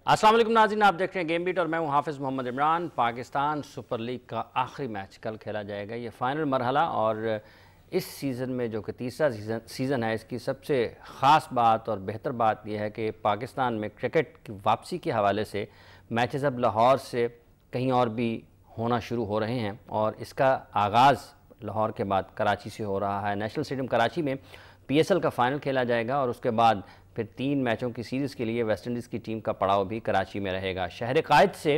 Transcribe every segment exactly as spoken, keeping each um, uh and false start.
السلام علیکم ناظرین، آپ دیکھ رہے ہیں گیم بیٹ اور میں ہوں حافظ محمد عمران۔ پاکستان سپر لیگ کا آخری میچ کل کھیلا جائے گا، یہ فائنل مرحلہ، اور اس سیزن میں جو کہ تیسرا سیزن سیزن ہے، اس کی سب سے خاص بات اور بہتر بات یہ ہے کہ پاکستان میں کرکٹ کی واپسی کے حوالے سے میچز اب لاہور سے کہیں اور بھی ہونا شروع ہو رہے ہیں، اور اس کا آغاز لاہور کے بعد کراچی سے ہو رہا ہے۔ نیشنل اسٹیڈیم کراچی میں پی ایس ایل کا فائنل کھیلا جائے گا، اور اس کے بعد پھر تین میچوں کی سیریز کے لیے ویسٹ انڈیز کی ٹیم کا پڑاؤ بھی کراچی میں رہے گا۔ شہر قائد سے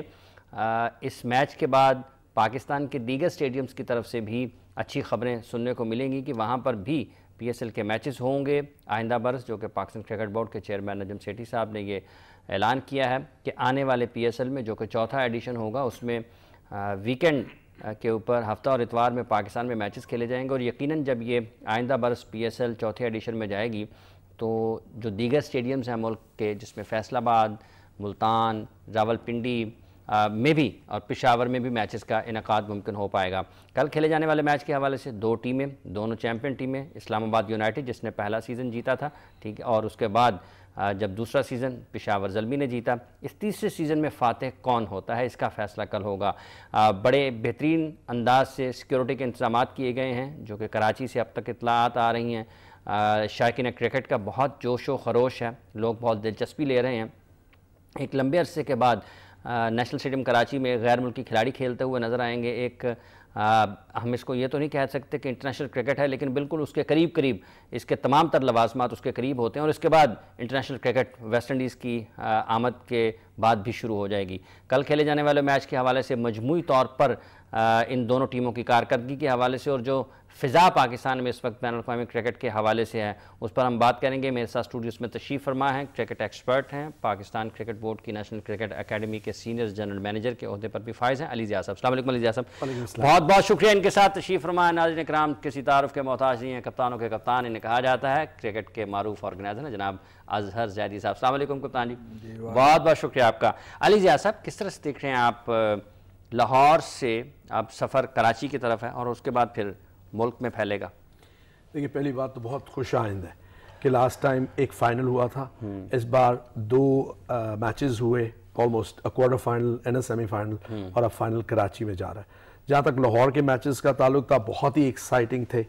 اس میچ کے بعد پاکستان کے دیگر اسٹیڈیمز کی طرف سے بھی اچھی خبریں سننے کو ملیں گی کہ وہاں پر بھی پی ایس ایل کے میچز ہوں گے آئندہ برس، جو کہ پاکستان کرکٹ بورڈ کے چیئرمین نجم سیٹھی صاحب نے یہ اعلان کیا ہے کہ آنے والے پی ایس ایل میں، جو کہ چوتھا ایڈیشن ہوگا، اس میں ویکنڈ کے اوپر ہفتہ اور اتوار میں پاکستان میں میچز کھیلے جائیں گے، اور یقیناً جب یہ آئندہ برس پی ایس ایل چوتھے ایڈیشن میں جائے گی تو جو دیگر اسٹیڈیمز ہیں ملک کے، جس میں فیصل آباد، ملتان، راولپنڈی میں بھی اور پشاور میں بھی میچز کا انعقاد ممکن ہو پائے گا۔ کل کھیلے جانے والے میچ کے حوالے سے دو ٹیمیں، دونوں چیمپئن ٹیمیں، اسلام آباد یونائٹڈ جس نے پہلا سیزن جیتا تھا، ٹھیک ہے، اور اس کے بعد جب دوسرا سیزن پشاور زلمی نے جیتا، اس تیسرے سیزن میں فاتح کون ہوتا ہے اس کا فیصلہ کل ہوگا۔ بڑے بہترین انداز سے سیکیورٹی کے انتظامات کیے گئے ہیں، جو کہ کراچی سے اب تک اطلاعات آ رہی ہیں۔ شائقین کرکٹ کا بہت جوش و خروش ہے، لوگ بہت دلچسپی لے رہے ہیں۔ ایک لمبے عرصے کے بعد نیشنل اسٹیڈیم کراچی میں غیر ملکی کھلاڑی کھیلتے ہوئے نظر آئیں گے۔ ایک ہم اس کو یہ تو نہیں کہہ سکتے کہ انٹرنیشنل کرکٹ ہے، لیکن بالکل اس کے قریب قریب اس کے تمام تر لوازمات اس کے قریب ہوتے ہیں، اور اس کے بعد انٹرنیشنل کرکٹ ویسٹ انڈیز کی آمد کے بعد بھی شروع ہو جائے گی۔ کل کھیلے جانے والے میچ کے حوالے سے مجموعی طور پر ان دونوں ٹیموں کی کارکردگی کے حوالے سے اور جو فضا پاکستان میں اس وقت بین الاقوامی کرکٹ کے حوالے سے ہے، اس پر ہم بات کریں گے۔ میرے ساتھ اسٹوڈیوز میں تشریف فرما ہیں، کرکٹ ایکسپرٹ ہیں، پاکستان کرکٹ بورڈ کی نیشنل کرکٹ اکیڈمی کے سینئر جنرل مینیجر کے عہدے پر بھی فائز ہیں، علی ضیاء صاحب۔ السلام علیکم علی ضیاء صاحب، بہت بہت شکریہ ان کے ساتھ تشریف فرما ہے۔ ناظرین اکرام، کسی تعارف کے محتاج نہیں ہیں، کپتانوں کے کپتان انہیں کہا جاتا ہے۔ کرکٹ کے معروف آرگنائزر ہیں جناب اظہر زیدی صاحب۔ السلام علیکم کپتان جی، بہت بہت شکریہ آپ کا۔ علی ضیاء صاحب، کس طرح سے دیکھ رہے ہیں آپ لاہور سے اب سفر کراچی کی طرف ہے اور اس کے بعد پھر ملک میں پھیلے گا؟ دیکھیے، پہلی بات تو بہت خوش آئند ہے کہ لاسٹ ٹائم ایک فائنل ہوا تھا، اس بار دو میچز ہوئے، almost quarter final and semi final, اور اب فائنل کراچی میں جا رہا ہے۔ جہاں تک لاہور کے میچز کا تعلق تھا، بہت ہی ایکسائٹنگ تھے،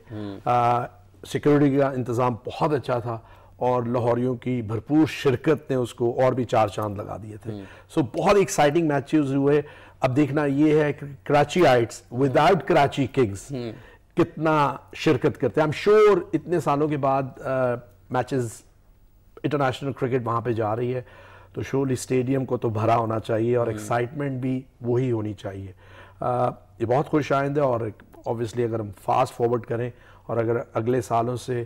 سیکیورٹی کا انتظام بہت اچھا تھا، اور لاہوریوں کی بھرپور شرکت نے اس کو اور بھی چار چاند لگا دیے تھے۔ سو بہت ایکسائٹنگ میچز ہوئے۔ اب دیکھنا یہ ہے کہ Karachiites without Karachi Kings کتنا شرکت کرتے ہیں۔ ایم شور اتنے سالوں کے بعد میچز انٹرنیشنل کرکٹ وہاں پہ جا رہی ہے، تو شورلی اسٹیڈیم کو تو بھرا ہونا چاہیے، اور ایکسائٹمنٹ بھی وہی ہونی چاہیے۔ یہ بہت خوش آئند ہے، اور اوبیسلی اگر ہم فاسٹ فارورڈ کریں اور اگر اگلے سالوں سے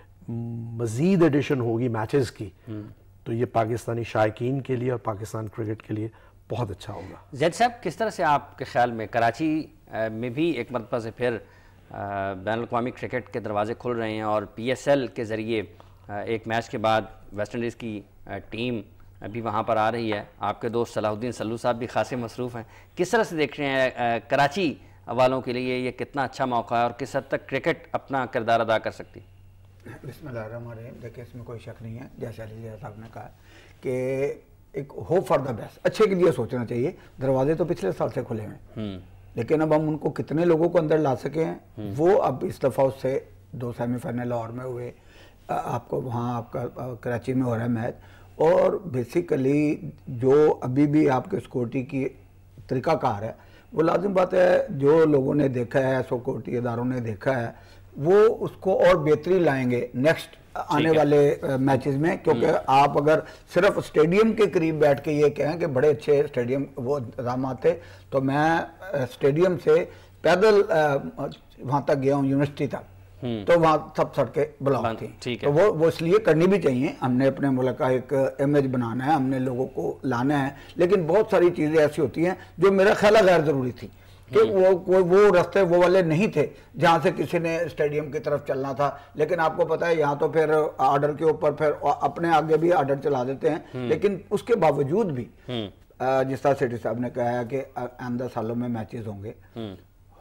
مزید ایڈیشن ہوگی میچز کی، تو یہ پاکستانی شائقین کے لیے اور پاکستان کرکٹ کے لیے بہت اچھا ہوگا۔ زید صاحب، کس طرح سے آپ کے خیال میں کراچی میں بھی ایک مرتبہ سے پھر بین الاقوامی کرکٹ کے دروازے کھل رہے ہیں، اور پی ایس ایل کے ذریعے ایک میچ کے بعد ویسٹ انڈیز کی ٹیم بھی وہاں پر آ رہی ہے؟ آپ کے دوست صلاح الدین سلو صاحب بھی خاصے مصروف ہیں، کس طرح سے دیکھ رہے ہیں کراچی والوں کے لیے یہ کتنا اچھا موقع ہے، اور کس حد تک کرکٹ اپنا کردار ادا کر سکتی؟ بسم اللہ الرحمن الرحیم۔ دیکھیں، اس میں کوئی شک نہیں ہے، جیسے علی ضیاء صاحب نے کہا کہ ایک ہوپ فار دا بیسٹ، اچھے کے لیے سوچنا چاہیے۔ دروازے تو پچھلے سال سے کھلے ہیں، لیکن اب ہم ان کو کتنے لوگوں کو اندر لا سکے ہیں، وہ اب اس دفعہ اس سے دو سیمی فائنل لاہور میں ہوئے، آپ کو وہاں آپ کا کراچی میں ہو رہا ہے میچ، اور بیسیکلی جو ابھی بھی آپ کے سیکورٹی کی طریقہ کار ہے، وہ لازم بات ہے جو لوگوں نے دیکھا ہے، سیکورٹی اداروں نے دیکھا ہے، وہ اس کو اور بہتری لائیں گے نیکسٹ آنے والے میچز میں، کیونکہ آپ اگر صرف اسٹیڈیم کے قریب بیٹھ کے یہ کہیں کہ بڑے اچھے اسٹیڈیم وہ انتظامات تھے، تو میں اسٹیڈیم سے پیدل وہاں تک گیا ہوں یونیورسٹی تک، تو وہاں سب سڑکیں بلاک تھیں، تو وہ وہ اس لیے کرنی بھی چاہیے۔ ہم نے اپنے ملک کا ایک امیج بنانا ہے، ہم نے لوگوں کو لانا ہے، لیکن بہت ساری چیزیں ایسی ہوتی ہیں جو میرا خیال غیر ضروری تھی، کہ وہ وہ رستے وہ والے نہیں تھے جہاں سے کسی نے اسٹیڈیم کی طرف چلنا تھا۔ لیکن آپ کو پتہ ہے یہاں تو پھر آرڈر کے اوپر پھر اپنے آگے بھی آرڈر چلا دیتے ہیں، لیکن اس کے باوجود بھی جس طرح سیٹھی صاحب نے کہا ہے کہ آئندہ سالوں میں میچز ہوں گے،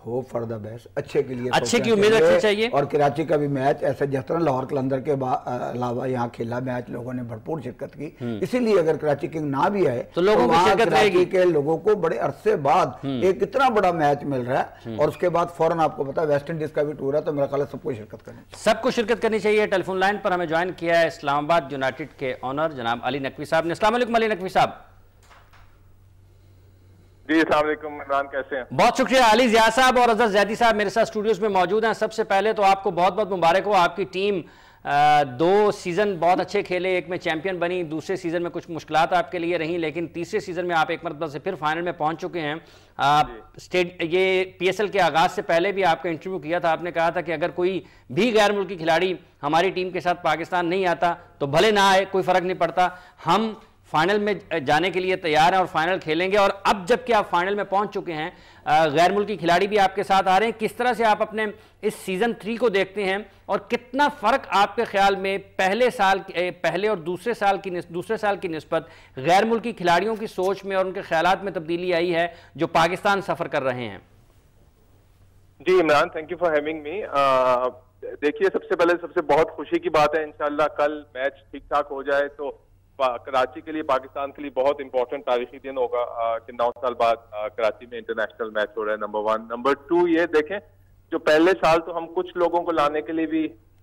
ہوپ فار دا بیسٹ، اچھے کے لیے اچھے کی امید رکھنی چاہیے، اور کراچی کا بھی میچ ایسا جس طرح لاہور قلندر کے علاوہ یہاں کھیلا میچ لوگوں نے بھرپور شرکت کی، اسی لیے اگر کراچی کنگ نہ بھی آئے تو لوگوں کی شرکت رہے گی کے لوگوں کو بڑے عرصے بعد ایک اتنا بڑا میچ مل رہا ہے، اور اس کے بعد فوراً آپ کو پتا ویسٹ انڈیز کا بھی ٹور ہے، تو میرا خیال ہے سب کو شرکت کرنی چاہیے، سب کو شرکت کرنی چاہیے۔ ٹیلی فون لائن پر ہمیں جوائن کیا ہے اسلام آباد یونائٹڈ کے آنر جناب علی نقوی صاحب نے۔ السلام علیکم علی نقوی صاحب۔ جی السلام علیکم عمران، کیسے ہیں؟ بہت شکریہ۔ علی ضیاء صاحب اور اظہر زیدی صاحب میرے ساتھ اسٹوڈیوز میں موجود ہیں۔ سب سے پہلے تو آپ کو بہت بہت مبارک ہو، آپ کی ٹیم دو سیزن بہت اچھے کھیلے، ایک میں چیمپئن بنی، دوسرے سیزن میں کچھ مشکلات آپ کے لیے رہیں، لیکن تیسرے سیزن میں آپ ایک مرتبہ سے پھر فائنل میں پہنچ چکے ہیں۔ یہ پی ایس ایل کے آغاز سے پہلے بھی آپ کا انٹرویو کیا تھا، آپ نے کہا تھا کہ اگر کوئی بھی غیر ملکی کھلاڑی ہماری ٹیم کے ساتھ پاکستان نہیں آتا تو بھلے نہ آئے، کوئی فرق نہیں پڑتا، ہم فائنل میں جانے کے لیے تیار ہیں اور فائنل کھیلیں گے۔ اور اب جب کہ آپ فائنل میں پہنچ چکے ہیں، غیر ملکی کھلاڑی بھی آپ کے ساتھ آ رہے ہیں، کس طرح سے آپ اپنے اس سیزن تھری کو دیکھتے ہیں اور کتنا فرق آپ کے خیال میں پہلے سال پہلے اور دوسرے سال کی دوسرے سال کی نسبت غیر ملکی کھلاڑیوں کی سوچ میں اور ان کے خیالات میں تبدیلی آئی ہے جو پاکستان سفر کر رہے ہیں؟ جی Imran, thank you for having me. دیکھیے، سب سے پہلے سب سے بہت خوشی کی بات ہے، انشاءاللہ کل میچ ٹھیک ٹھاک ہو جائے تو کراچی کے لیے، پاکستان کے لیے بہت امپورٹنٹ تاریخی دن ہوگا کہ نو سال بعد کراچی میں انٹرنیشنل میچ ہو رہا ہے، نمبر ون۔ نمبر ٹو یہ دیکھیں، جو پہلے سال تو ہم کچھ لوگوں کو لانے کے لیے بھی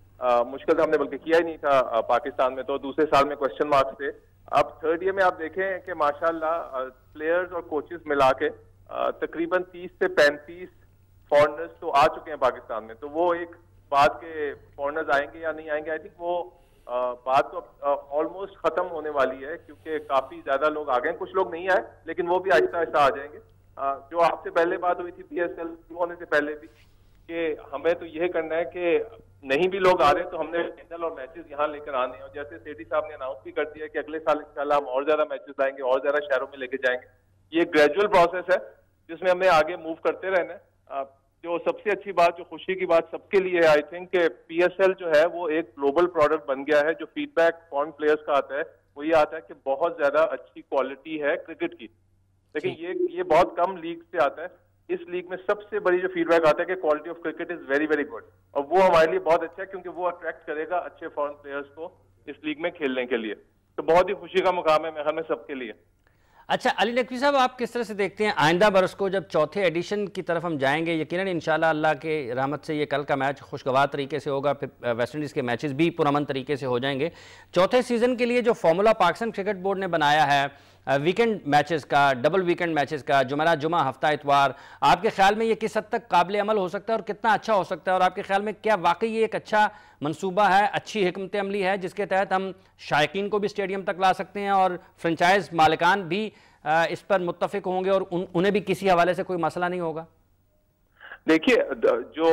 مشکل تھا، ہم نے بلکہ کیا ہی نہیں تھا پاکستان میں، تو دوسرے سال میں کوشچن مارکس تھے۔ اب تھرڈ ایئر میں آپ دیکھیں کہ ماشاءاللہ پلیئرز اور کوچز ملا کے تقریباً تیس سے پینتیس فارنرز تو آ چکے ہیں پاکستان میں، تو وہ ایک بات کہ فارنرز آئیں گے یا نہیں آئیں گے، آئی تھنک وہ بات تو آلموسٹ ختم ہونے والی ہے، کیونکہ کافی زیادہ لوگ آ گئے ہیں، کچھ لوگ نہیں آئے لیکن وہ بھی آہستہ آہستہ آ جائیں گے۔ جو آپ سے پہلے بات ہوئی تھی پی ایس ایل ہونے سے پہلے بھی کہ ہمیں تو یہ کرنا ہے کہ نہیں بھی لوگ آ رہے تو ہم نے فائنل اور میچز یہاں لے کر آنے ہیں، اور جیسے سیٹھی صاحب نے اناؤنس بھی کر دیا کہ اگلے سال انشاءاللہ ہم اور زیادہ میچز لائیں گے، اور زیادہ شہروں میں لے کے جائیں گے۔ یہ گریجول پروسیس ہے جس میں ہمیں آگے موو کرتے رہنا ہے۔ جو سب سے اچھی بات، جو خوشی کی بات سب کے لیے ہے، آئی تھنک کہ پی ایس ایل جو ہے وہ ایک گلوبل پروڈکٹ بن گیا ہے۔ جو فیڈ بیک فارن پلیئرز کا آتا ہے وہ یہ آتا ہے کہ بہت زیادہ اچھی کوالٹی ہے کرکٹ کی، لیکن یہ یہ بہت کم لیگ سے آتا ہے۔ اس لیگ میں سب سے بڑی جو فیڈ بیک آتا ہے کہ quality of cricket is very very good, اور وہ ہمارے لیے بہت اچھا ہے کیونکہ وہ اٹریکٹ کرے گا اچھے فارن پلیئرز کو اس لیگ میں کھیلنے کے لیے، تو بہت ہی خوشی کا مقام ہے میرے خیال میں سب کے لیے۔ اچھا علی نقوی صاحب، آپ کس طرح سے دیکھتے ہیں آئندہ برس کو جب چوتھے ایڈیشن کی طرف ہم جائیں گے؟ یقیناً انشاءاللہ اللہ کے رحمت سے یہ کل کا میچ خوشگوار طریقے سے ہوگا، پھر ویسٹ انڈیز کے میچز بھی پرامن طریقے سے ہو جائیں گے۔ چوتھے سیزن کے لیے جو فارمولا پاکستان کرکٹ بورڈ نے بنایا ہے ویکنڈ میچز کا، ڈبل ویکنڈ میچز کا، جمعرات جمعہ ہفتہ اتوار، آپ کے خیال میں یہ کس حد تک قابل عمل ہو سکتا ہے اور کتنا اچھا ہو سکتا ہے؟ اور آپ کے خیال میں کیا واقعی یہ ایک اچھا منصوبہ ہے، اچھی حکمت عملی ہے جس کے تحت ہم شائقین کو بھی اسٹیڈیم تک لا سکتے ہیں اور فرنچائز مالکان بھی اس پر متفق ہوں گے اور انہیں بھی کسی حوالے سے کوئی مسئلہ نہیں ہوگا؟ دیکھیے، جو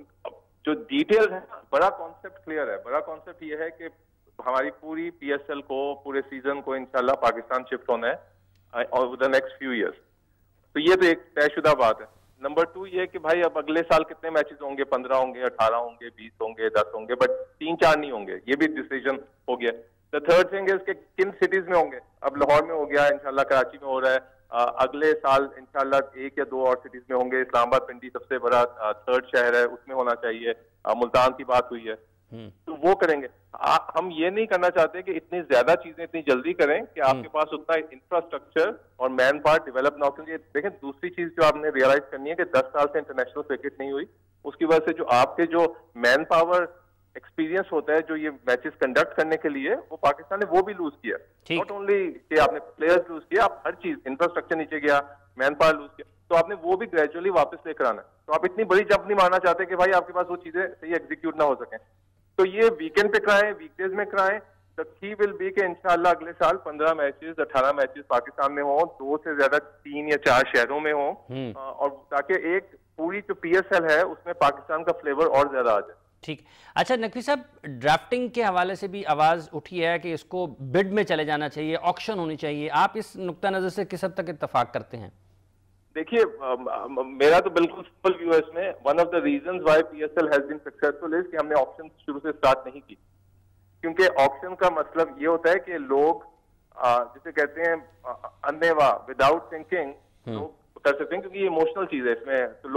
جو ڈیٹیل ہے، بڑا کانسیپٹ کلیئر ہے۔ بڑا کانسیپٹ یہ ہے کہ ہماری پوری پی ایس ایل کو، پورے سیزن کو انشاءاللہ پاکستان شفٹ ہونا ہے اور دا نیکسٹ فیو ایئرس، تو یہ تو ایک طے شدہ بات ہے۔ نمبر ٹو یہ کہ بھائی اب اگلے سال کتنے میچز ہوں گے، پندرہ ہوں گے، اٹھارہ ہوں گے، بیس ہوں گے، دس ہوں گے، بٹ تین چار نہیں ہوں گے، یہ بھی ڈیسیجن ہو گیا۔ دا تھرڈ تھنگ از کہ کن سٹیز میں ہوں گے، اب لاہور میں ہو گیا، انشاءاللہ کراچی میں ہو رہا ہے، اگلے سال انشاءاللہ ایک یا دو اور سٹیز میں ہوں گے، اسلام آباد پنڈی سب سے بڑا تھرڈ شہر ہے اس میں ہونا چاہیے، ملتان کی بات ہوئی ہے، تو وہ کریں گے۔ ہم یہ نہیں کرنا چاہتے کہ اتنی زیادہ چیزیں اتنی جلدی کریں کہ آپ کے پاس اتنا انفراسٹرکچر اور مین پاور ڈیولپ نہ ہو، کیونکہ دیکھیں دوسری چیز جو آپ نے ریئلائز کرنی ہے کہ دس سال سے انٹرنیشنل کرکٹ نہیں ہوئی، اس کی وجہ سے جو آپ کے جو مین پاور ایکسپیرینس ہوتا ہے جو یہ میچز کنڈکٹ کرنے کے لیے، وہ پاکستان نے وہ بھی لوز کیا، ناٹ اونلی کہ آپ نے پلیئرز لوز کیا، آپ ہر چیز، انفراسٹرکچر نیچے گیا، مین پاور لوز کیا، تو آپ نے وہ بھی گریجولی واپس لے کر آنا ہے۔ تو آپ اتنی بڑی جمپ نہیں مارنا چاہتے کہ بھائی آپ کے پاس وہ چیزیں صحیح ایگزیکیوٹ نہ ہو سکیں، تو یہ ویکینڈ پہ کرائیں، ویک ڈیز میں کرائیں۔ The key will be کہ انشاءاللہ اگلے سال پندرہ میچز، اٹھارہ میچز پاکستان میں ہوں، دو سے زیادہ تین یا چار شہروں میں ہوں، اور تاکہ ایک پوری جو پی ایس ایل ہے اس میں پاکستان کا فلیور اور زیادہ آ جائے۔ ٹھیک۔ اچھا نقوی صاحب، ڈرافٹنگ کے حوالے سے بھی آواز اٹھی ہے کہ اس کو بڈ میں چلے جانا چاہیے، آکشن ہونی چاہیے، آپ اس نقطہ نظر سے کس حد تک اتفاق کرتے ہیں؟ دیکھیے، میرا تو بالکل سمپل ویو ہے اس میں۔ One of the reasons why P S L has been successful is کہ ہم نے آکشن شروع سے اسٹارٹ نہیں کی، کیونکہ آکشن کا مطلب یہ ہوتا ہے کہ لوگ جسے کہتے ہیں اندھیوا، وداؤٹ تھنکنگ لوگ کر سکتے ہیں، کیونکہ یہ ایموشنل چیز ہے، اس میں تو لوگ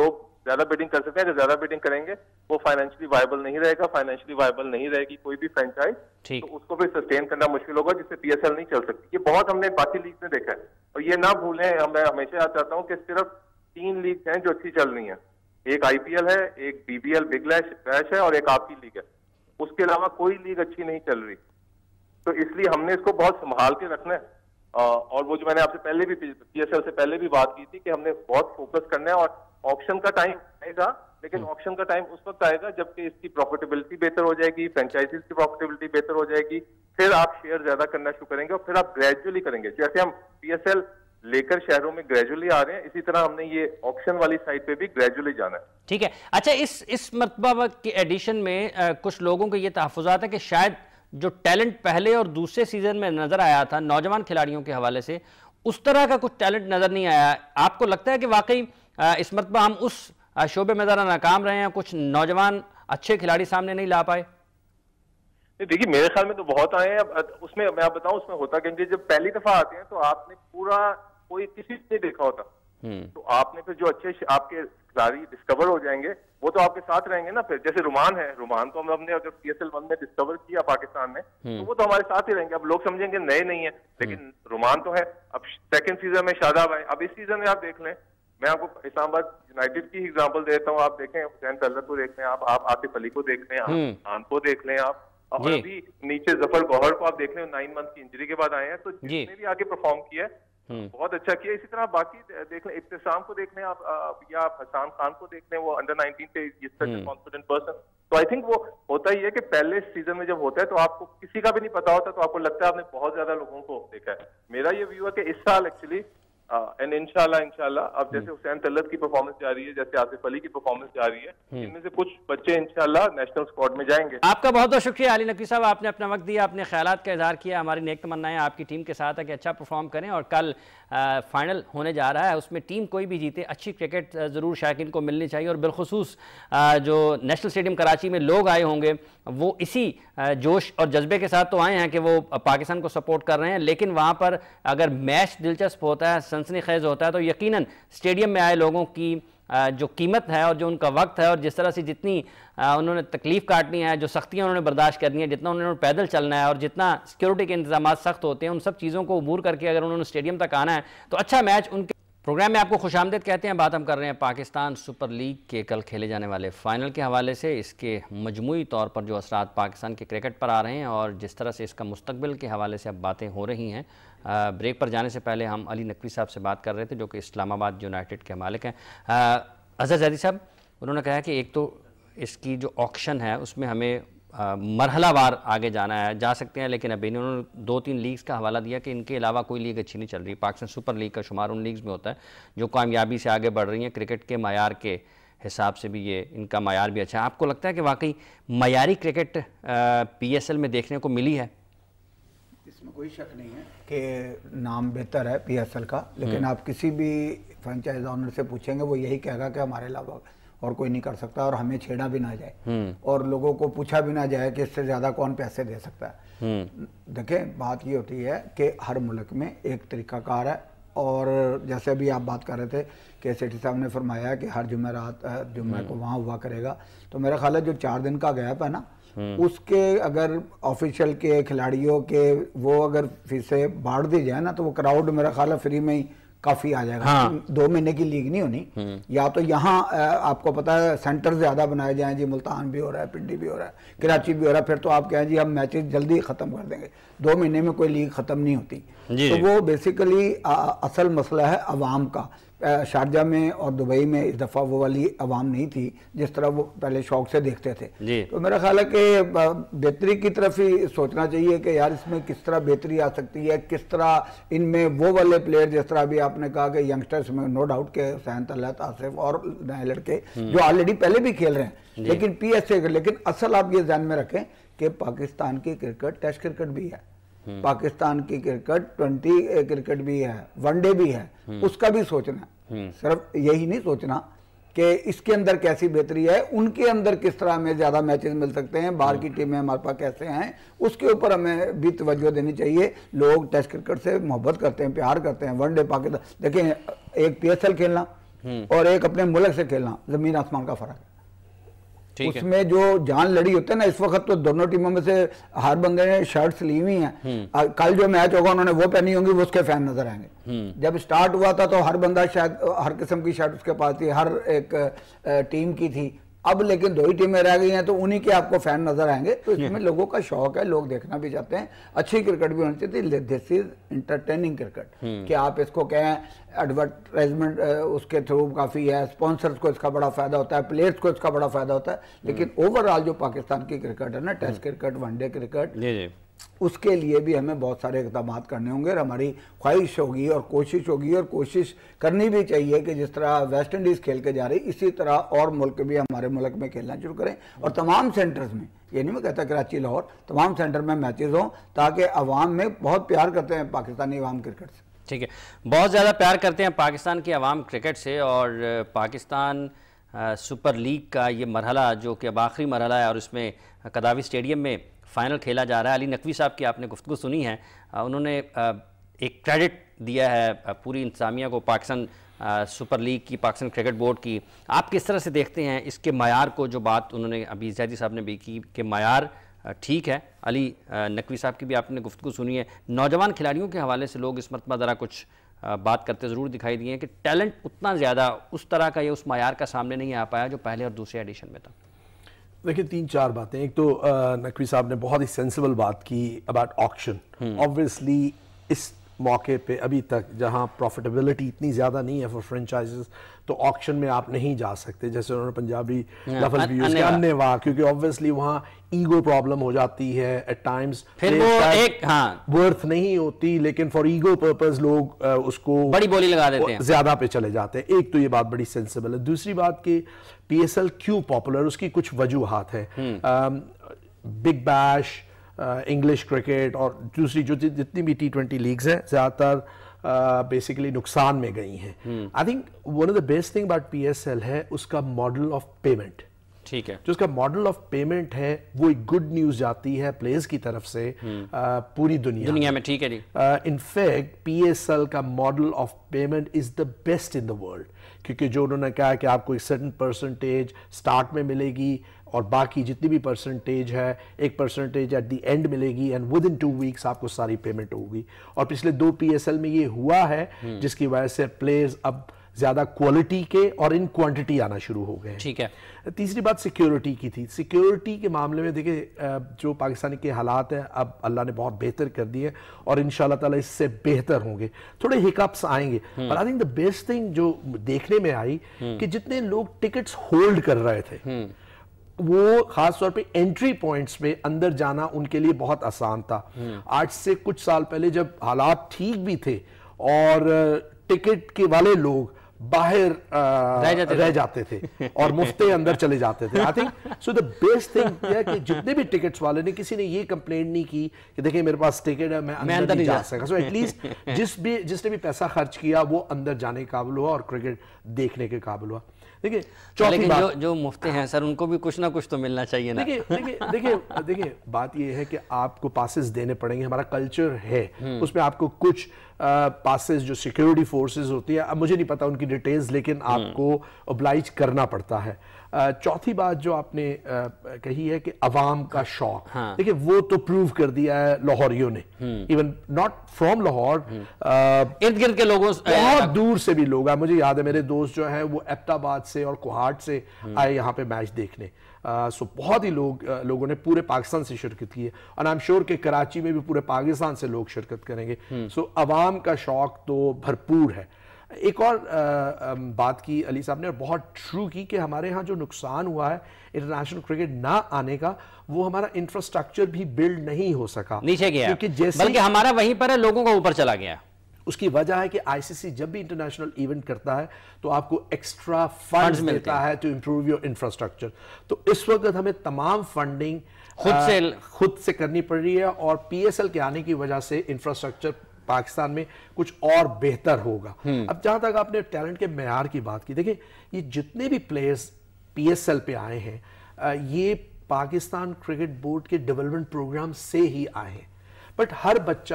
زیادہ بیٹنگ کر سکتے ہیں. اگر زیادہ بیٹنگ کریں گے وہ فائنینشلی وائبل نہیں رہے گا, فائنینشلی وائبل نہیں رہے گی کوئی بھی فرینچائز, تو اس کو پھر سسٹین کرنا مشکل ہوگا, جس سے پی ایس ایل نہیں چل سکتی. یہ بہت ہم نے باقی لیگ میں دیکھا ہے, اور یہ نہ بھولیں, میں ہمیشہ یاد چاہتا ہوں کہ صرف تین لیگ ہیں جو اچھی چل رہی ہیں. ایک آئی پی ایل ہے, ایک be be L Big Bash ہے, اور ایک آپ کی لیگ ہے. اس کے علاوہ کوئی لیگ اچھی نہیں چل رہی. تو اس لیے ہم نے اس کو بہت سنبھال کے رکھنا ہے. اور وہ جو میں نے آپ سے پہلے بھی پی ایس ایل سے پہلے بھی بات کی تھی کہ ہم نے بہت فوکس کرنا ہے, اور آپشن کا ٹائم آئے گا, لیکن آپشن کا ٹائم اس وقت آئے گا جبکہ اس کی پروفیٹیبلٹی بہتر ہو جائے گی, فرینچائزیز کی پروفیٹیبلٹی بہتر ہو جائے گی, پھر آپ شیئر زیادہ کرنا شروع کریں گے, اور پھر آپ گریجولی کریں گے. جیسے ہم پی ایس ایل لے کر شہروں میں گریجولی آ رہے ہیں, اسی طرح ہم نے یہ آپشن والی سائٹ پہ بھی گریجولی جانا ہے. ٹھیک ہے. اچھا, اس اس مرتبہ کی ایڈیشن میں کچھ لوگوں کے یہ تحفظات ہے کہ شاید جو ٹیلنٹ پہلے اور دوسرے سیزن میں نظر آیا تھا نوجوان کھلاڑیوں کے حوالے سے, اس طرح کا کچھ ٹیلنٹ نظر نہیں آیا. آپ کو لگتا ہے کہ واقعی اس مرتبہ ہم اس شعبے میں ذرا ناکام رہے ہیں, کچھ نوجوان اچھے کھلاڑی سامنے نہیں لا پائے؟ دیکھیے میرے خیال میں تو بہت آئے ہیں. اس میں میں آپ بتاؤں اس میں ہوتا کیونکہ جب پہلی دفعہ آتے ہیں تو آپ نے پورا کوئی کسی نے دیکھا ہوتا, تو آپ نے پھر جو اچھے آپ کے کھلاڑی ڈسکور ہو جائیں گے وہ تو آپ کے ساتھ رہیں گے نا. پھر جیسے رومان ہے, رومان تو ہم نے اگر پی ایس ایل ون میں ڈسکور کیا پاکستان میں, تو وہ تو ہمارے ساتھ ہی رہیں گے. اب لوگ سمجھیں گے نئے نہیں ہیں, لیکن رومان تو ہے. اب سیکنڈ سیزن میں شاداب آئے, اب اس سیزن میں آپ دیکھ لیں, میں آپ کو اسلام آباد یونائٹیڈ کی ایگزامپل دیتا ہوں. آپ دیکھیں حسین طلعت کو دیکھ لیں, آپ آپ عاطف علی کو دیکھ لیں, آپ خان کو دیکھ لیں, آپ اور ابھی نیچے ظفر گوہر کو آپ دیکھ لیں, نائن منتھ کی انجری کے بعد آئے ہیں, تو جس نے بھی آگے پرفارم کیا ہے بہت اچھا کیا. اسی طرح باقی دیکھ لیں, ابتسام کو دیکھ لیں آپ, یا آپ حسان خان کو دیکھ لیں, وہ انڈر نائنٹین پہ کانفیڈنٹ پرسن. تو آئی تھنک وہ ہوتا ہی ہے کہ پہلے سیزن میں جب ہوتا ہے تو آپ کو کسی کا بھی نہیں پتا ہوتا, تو آپ کو لگتا ہے آپ نے بہت زیادہ لوگوں کو دیکھا ہے. میرا یہ ویو ہے کہ اس سال ایکچولی اینڈ انشاءاللہ انشاءاللہ اب جیسے حسین طلعت کی پرفارمنس جاری ہے, جیسے عاطف علی کی پرفارمنس جاری ہے, ان میں سے کچھ بچے انشاءاللہ نیشنل اسکواڈ میں جائیں گے. آپ کا بہت بہت شکریہ علی نقوی صاحب, آپ نے اپنا وقت دیا, اپنے خیالات کا اظہار کیا. ہماری نیک تمنائیں آپ کی ٹیم کے ساتھ ہے کہ اچھا پرفارم کریں, اور کل فائنل ہونے جا رہا ہے, اس میں ٹیم کوئی بھی جیتے اچھی کرکٹ ضرور شائقین کو ملنی چاہیے. اور بالخصوص جو نیشنل اسٹیڈیم کراچی میں لوگ آئے ہوں گے وہ اسی جوش اور جذبے کے ساتھ تو آئے ہیں کہ وہ پاکستان کو سپورٹ کر رہے ہیں, لیکن وہاں پر اگر میچ دلچسپ ہوتا ہے, سنسنی خیز ہوتا ہے, تو یقیناً اسٹیڈیم میں آئے لوگوں کی جو قیمت ہے اور جو ان کا وقت ہے, اور جس طرح سے جتنی انہوں نے تکلیف کاٹنی ہے, جو سختیاں انہوں نے برداشت کرنی ہے, جتنا انہوں نے پیدل چلنا ہے, اور جتنا سیکیورٹی کے انتظامات سخت ہوتے ہیں, ان سب چیزوں کو عبور کر کے اگر انہوں نے اسٹیڈیم تک آنا ہے تو اچھا میچ ان کے پروگرام میں آپ کو خوش آمدید کہتے ہیں. بات ہم کر رہے ہیں پاکستان سپر لیگ کے کل کھیلے جانے والے فائنل کے حوالے سے, اس کے مجموعی طور پر جو اثرات پاکستان کے کرکٹ پر آ رہے ہیں, اور جس طرح سے اس کا مستقبل کے حوالے سے اب باتیں ہو رہی ہیں. بریک پر جانے سے پہلے ہم علی نقوی صاحب سے بات کر رہے تھے جو کہ اسلام آباد یونائٹیڈ کے مالک ہیں. اظہر زیدی صاحب, انہوں نے کہا کہ ایک تو اس کی جو آکشن ہے اس میں ہمیں مرحلہ وار آگے جانا ہے, جا سکتے ہیں, لیکن ابھی انہوں نے دو تین لیگز کا حوالہ دیا کہ ان کے علاوہ کوئی لیگ اچھی نہیں چل رہی. پاکستان سپر لیگ کا شمار ان لیگز میں ہوتا ہے جو کامیابی سے آگے بڑھ رہی ہیں, کرکٹ کے معیار کے حساب سے بھی یہ ان کا معیار بھی اچھا ہے. آپ کو لگتا ہے کہ واقعی معیاری کرکٹ پی ایس ایل میں دیکھنے کو ملی ہے؟ اس میں کوئی شک نہیں ہے کہ نام بہتر ہے پی ایس ایل کا, لیکن آپ کسی بھی فرنچائز آنر سے پوچھیں گے وہ یہی کہے گا کہ ہمارے علاوہ اور کوئی نہیں کر سکتا, اور ہمیں چھیڑا بھی نہ جائے, اور لوگوں کو پوچھا بھی نہ جائے کہ اس سے زیادہ کون پیسے دے سکتا ہے. دیکھیں بات یہ ہوتی ہے کہ ہر ملک میں ایک طریقہ کار ہے, اور جیسے ابھی آپ بات کر رہے تھے کہ سیٹھی صاحب نے فرمایا کہ ہر جمعرات جمعہ کو وہاں ہوا کرے گا, تو میرا خیال ہے جو چار دن کا گیپ ہے نا, اس کے اگر آفیشل کے کھلاڑیوں کے وہ اگر فیسیں بانٹ دی جائے نا, تو وہ کراؤڈ میرا خیال ہے فری میں ہی کافی آ جائے گا. دو مہینے کی لیگ نہیں ہونی, یا تو یہاں آپ کو پتا ہے سینٹر زیادہ بنائے جائیں, جی ملتان بھی ہو رہا ہے, پنڈی بھی ہو رہا ہے, کراچی بھی ہو رہا ہے, پھر تو آپ کہیں جی ہم میچز جلدی ختم کر دیں گے. دو مہینے میں کوئی لیگ ختم نہیں ہوتی. تو وہ بیسیکلی اصل مسئلہ ہے عوام کا. شارجہ میں اور دبئی میں اس دفعہ وہ والی عوام نہیں تھی جس طرح وہ پہلے شوق سے دیکھتے تھے. تو میرا خیال ہے کہ بہتری کی طرف ہی سوچنا چاہیے کہ یار اس میں کس طرح بہتری آ سکتی ہے, کس طرح ان میں وہ والے پلیئر, جس طرح بھی آپ نے کہا کہ ینگسٹرز میں نو ڈاؤٹ کہ حسین طلعت, آصف اور نئے لڑکے جو آلریڈی پہلے بھی کھیل رہے ہیں, لیکن پی ایس اے, لیکن اصل آپ یہ ذہن میں رکھیں کہ پاکستان کی کرکٹ ٹیسٹ کرکٹ بھی ہے, پاکستان کی کرکٹ ٹوینٹی کرکٹ بھی ہے, ون ڈے بھی ہے, اس کا بھی سوچنا ہے. صرف یہی نہیں سوچنا کہ اس کے اندر کیسی بہتری ہے, ان کے اندر کس طرح ہمیں زیادہ میچز مل سکتے ہیں, باہر کی ٹیمیں ہمارے پاس کیسے ہیں, اس کے اوپر ہمیں بھی توجہ دینی چاہیے. لوگ ٹیسٹ کرکٹ سے محبت کرتے ہیں, پیار کرتے ہیں, ون ڈے پاکستان. دیکھیں ایک پی ایس ایل کھیلنا, اور ایک اپنے ملک سے کھیلنا زمین آسمان کا فرق ہے. اس میں جو جان لڑی ہوتے ہیں نا اس وقت تو دونوں ٹیموں میں سے ہر بندے نے شرٹس لی ہوئی ہیں, کل جو میچ ہوگا انہوں نے وہ پہنی ہوں گی, وہ اس کے فین نظر آئیں گے. جب سٹارٹ ہوا تھا تو ہر بندہ شاید ہر قسم کی شرٹ اس کے پاس تھی, ہر ایک ٹیم کی تھی. اب لیکن دو ہی ٹیمیں رہ گئی ہیں تو انہی کے آپ کو فین نظر آئیں گے. تو اس میں لوگوں کا شوق ہے, لوگ دیکھنا بھی چاہتے ہیں. اچھی کرکٹ بھی ہونی چاہیے. دس از انٹرٹیننگ کرکٹ, کہ آپ اس کو کہیں ایڈورٹائزمنٹ اس کے تھرو کافی ہے, اسپانسرز کو اس کا بڑا فائدہ ہوتا ہے, پلیئرز کو اس کا بڑا فائدہ ہوتا ہے. لیکن اوور آل جو پاکستان کی کرکٹ ہے نا, test cricket, one day cricket, اس کے لیے بھی ہمیں بہت سارے اقدامات کرنے ہوں گے. اور ہماری خواہش ہوگی اور کوشش ہوگی اور کوشش کرنی بھی چاہیے کہ جس طرح ویسٹ انڈیز کھیل کے جا رہی اسی طرح اور ملک بھی ہمارے ملک میں کھیلنا شروع کریں. اور تمام سینٹرز میں, یہ نہیں میں کہتا کراچی لاہور, تمام سینٹر میں میچز ہوں تاکہ عوام میں بہت پیار کرتے ہیں پاکستانی عوام کرکٹ سے. ٹھیک ہے, بہت زیادہ پیار کرتے ہیں پاکستان کی عوام کرکٹ سے. اور پاکستان سپر لیگ کا یہ مرحلہ جو کہ اب آخری مرحلہ ہے اور اس میں قذافی اسٹیڈیم میں فائنل کھیلا جا رہا ہے. علی نقوی صاحب کی آپ نے گفتگو سنی ہے, انہوں نے ایک کریڈٹ دیا ہے پوری انتظامیہ کو پاکستان سپر لیگ کی, پاکستان کرکٹ بورڈ کی. آپ کس طرح سے دیکھتے ہیں اس کے معیار کو, جو بات انہوں نے ابھی زیدی صاحب نے بھی کی کہ معیار ٹھیک ہے. علی نقوی صاحب کی بھی آپ نے گفتگو سنی ہے. نوجوان کھلاڑیوں کے حوالے سے لوگ اس مرتبہ ذرا کچھ بات کرتے ضرور دکھائی دیے ہیں کہ ٹیلنٹ اتنا زیادہ اس طرح کا یا اس معیار کا سامنے نہیں آ پایا جو پہلے اور دوسرے ایڈیشن میں تھا. دیکھیں تین چار باتیں. ایک تو نقوی صاحب نے بہت ہی سینسیبل بات کی اباؤٹ آکشن. آبویسلی اس موقع پہ ابھی تک جہاں پروفیٹیبلٹی اتنی زیادہ نہیں ہے فار فرینچائزز, تو آکشن میں آپ نہیں جا سکتے. جیسے انہوں نے پنجابی لفظ بھی یوز کیا, اننے واہ, کیونکہ آبویسلی وہاں ایگو پرابلم ہو جاتی ہے ایٹ ٹائمز, پھر وہ ایک ہاں ورتھ نہیں ہوتی, لیکن فار ایگو پرپز لوگ اس کو بڑی بولی لگا دیتے ہیں, زیادہ پہ چلے جاتے ہیں. ایک تو یہ بات بڑی سینسیبل ہے. دوسری بات کہ پی ایس ایل کیوں پاپولر, اس کی کچھ وجوہات ہیں. بگ بیش, انگلش کرکٹ اور دوسری جو جتنی بھی ٹی ٹوینٹی لیگز ہیں زیادہ تر بیسیکلی نقصان میں گئی ہیں. I think one of the best thing about P S L ہے اس کا ماڈل آف پیمنٹ. ٹھیک ہے, جو اس کا ماڈل آف پیمنٹ ہے وہ ایک گڈ نیوز جاتی ہے پلیئرز کی طرف سے پوری دنیا دنیا میں. ٹھیک ہے جی. In fact P S L کا model of payment is the best in the world, کیونکہ جو انہوں نے کہا کہ آپ کو ایک سرٹن پرسنٹیج سٹارٹ میں ملے گی اور باقی جتنی بھی پرسنٹیج ہے ایک پرسنٹیج ایٹ دی اینڈ ملے گی, and within two weeks آپ کو ساری پیمنٹ ہوگی. اور پچھلے دو پی ایس ایل میں یہ ہوا ہے جس کی وجہ سے پلیئرز اب زیادہ کوالٹی کے اور ان کوانٹٹی آنا شروع ہو گئے ہیں. ٹھیک ہے. تیسری بات سیکیورٹی کی تھی. سیکیورٹی کے معاملے میں دیکھیں جو پاکستانی کے حالات ہیں اب اللہ نے بہت بہتر کر دیے اور انشاءاللہ تعالی اس سے بہتر ہوں گے. تھوڑے ہکپس آئیں گے, اور I think the best thing جو دیکھنے میں آئی کہ جتنے لوگ ٹکٹس ہولڈ کر رہے تھے وہ خاص طور پہ انٹری پوائنٹس میں اندر جانا ان کے لیے بہت آسان تھا. آج سے کچھ سال پہلے جب حالات ٹھیک بھی تھے اور ٹکٹ کے والے لوگ باہر رہ جاتے تھے اور مفتے اندر چلے جاتے تھے. I think so the best thing یہ ہے کہ جتنے بھی ٹکٹس والے نے کسی نے یہ کمپلینٹ نہیں کی کہ دیکھیں میرے پاس ٹکٹ ہے میں اندر نہیں جا سکا. سو ایٹ لیسٹ جس بھی جس نے بھی پیسہ خرچ کیا وہ اندر جانے کے قابل ہوا اور کرکٹ دیکھنے کے قابل ہوا. دیکھیں لیکن جو جو مفتے ہیں سر ان کو بھی کچھ نہ کچھ تو ملنا چاہیے نا. دیکھیں دیکھیں دیکھیں بات یہ ہے کہ آپ کو پاسز دینے پڑیں گے. ہمارا کلچر ہے اس میں آپ کو کچھ پاسز جو سیکیورٹی فورسز ہوتی ہے, اب مجھے نہیں پتا ان کی ڈیٹیلز, لیکن آپ کو اوبلائج کرنا پڑتا ہے. چوتھی بات جو آپ نے کہی ہے کہ عوام کا شوق, دیکھیں وہ تو پروو کر دیا ہے لاہوریوں نے, ایون ناٹ فرام لاہور, ارد گرد کے لوگوں بہت دور سے بھی لوگ آئے. مجھے یاد ہے میرے دوست جو ہیں وہ ایبٹ آباد سے اور کوہاٹ سے آئے یہاں پہ میچ دیکھنے. سو بہت ہی لوگ لوگوں نے پورے پاکستان سے شرکت کی ہے, اور آئی ایم شیور کہ کراچی میں بھی پورے پاکستان سے لوگ شرکت کریں گے. سو عوام کا شوق تو بھرپور ہے. ایک اور بات کی علی صاحب نے اور بہت ٹرو کی کہ ہمارے ہاں جو نقصان ہوا ہے انٹرنیشنل کرکٹ نہ آنے کا, وہ ہمارا انفراسٹرکچر بھی بلڈ نہیں ہو سکا, نیچے گیا, بلکہ ہمارا وہیں پر ہے, لوگوں کا اوپر چلا گیا. اس کی وجہ ہے کہ آئی سی سی جب بھی انٹرنیشنل ایونٹ کرتا ہے تو آپ کو ایکسٹرا فنڈز دیتا ہے ٹو امپروو یور انفراسٹرکچر. تو اس وقت ہمیں تمام فنڈنگ خود سے خود سے کرنی پڑ رہی ہے, اور پی ایس ایل کے آنے کی وجہ سے انفراسٹرکچر پاکستان میں کچھ اور بہتر ہوگا. اب جہاں تک آپ نے ٹیلنٹ کے معیار کی بات کی, دیکھیں یہ جتنے بھی پلیئرز پی ایس ایل پہ آئے ہیں یہ پاکستان کرکٹ بورڈ کے ڈیولپمنٹ پروگرام سے ہی آئے ہیں, بٹ ہر بچہ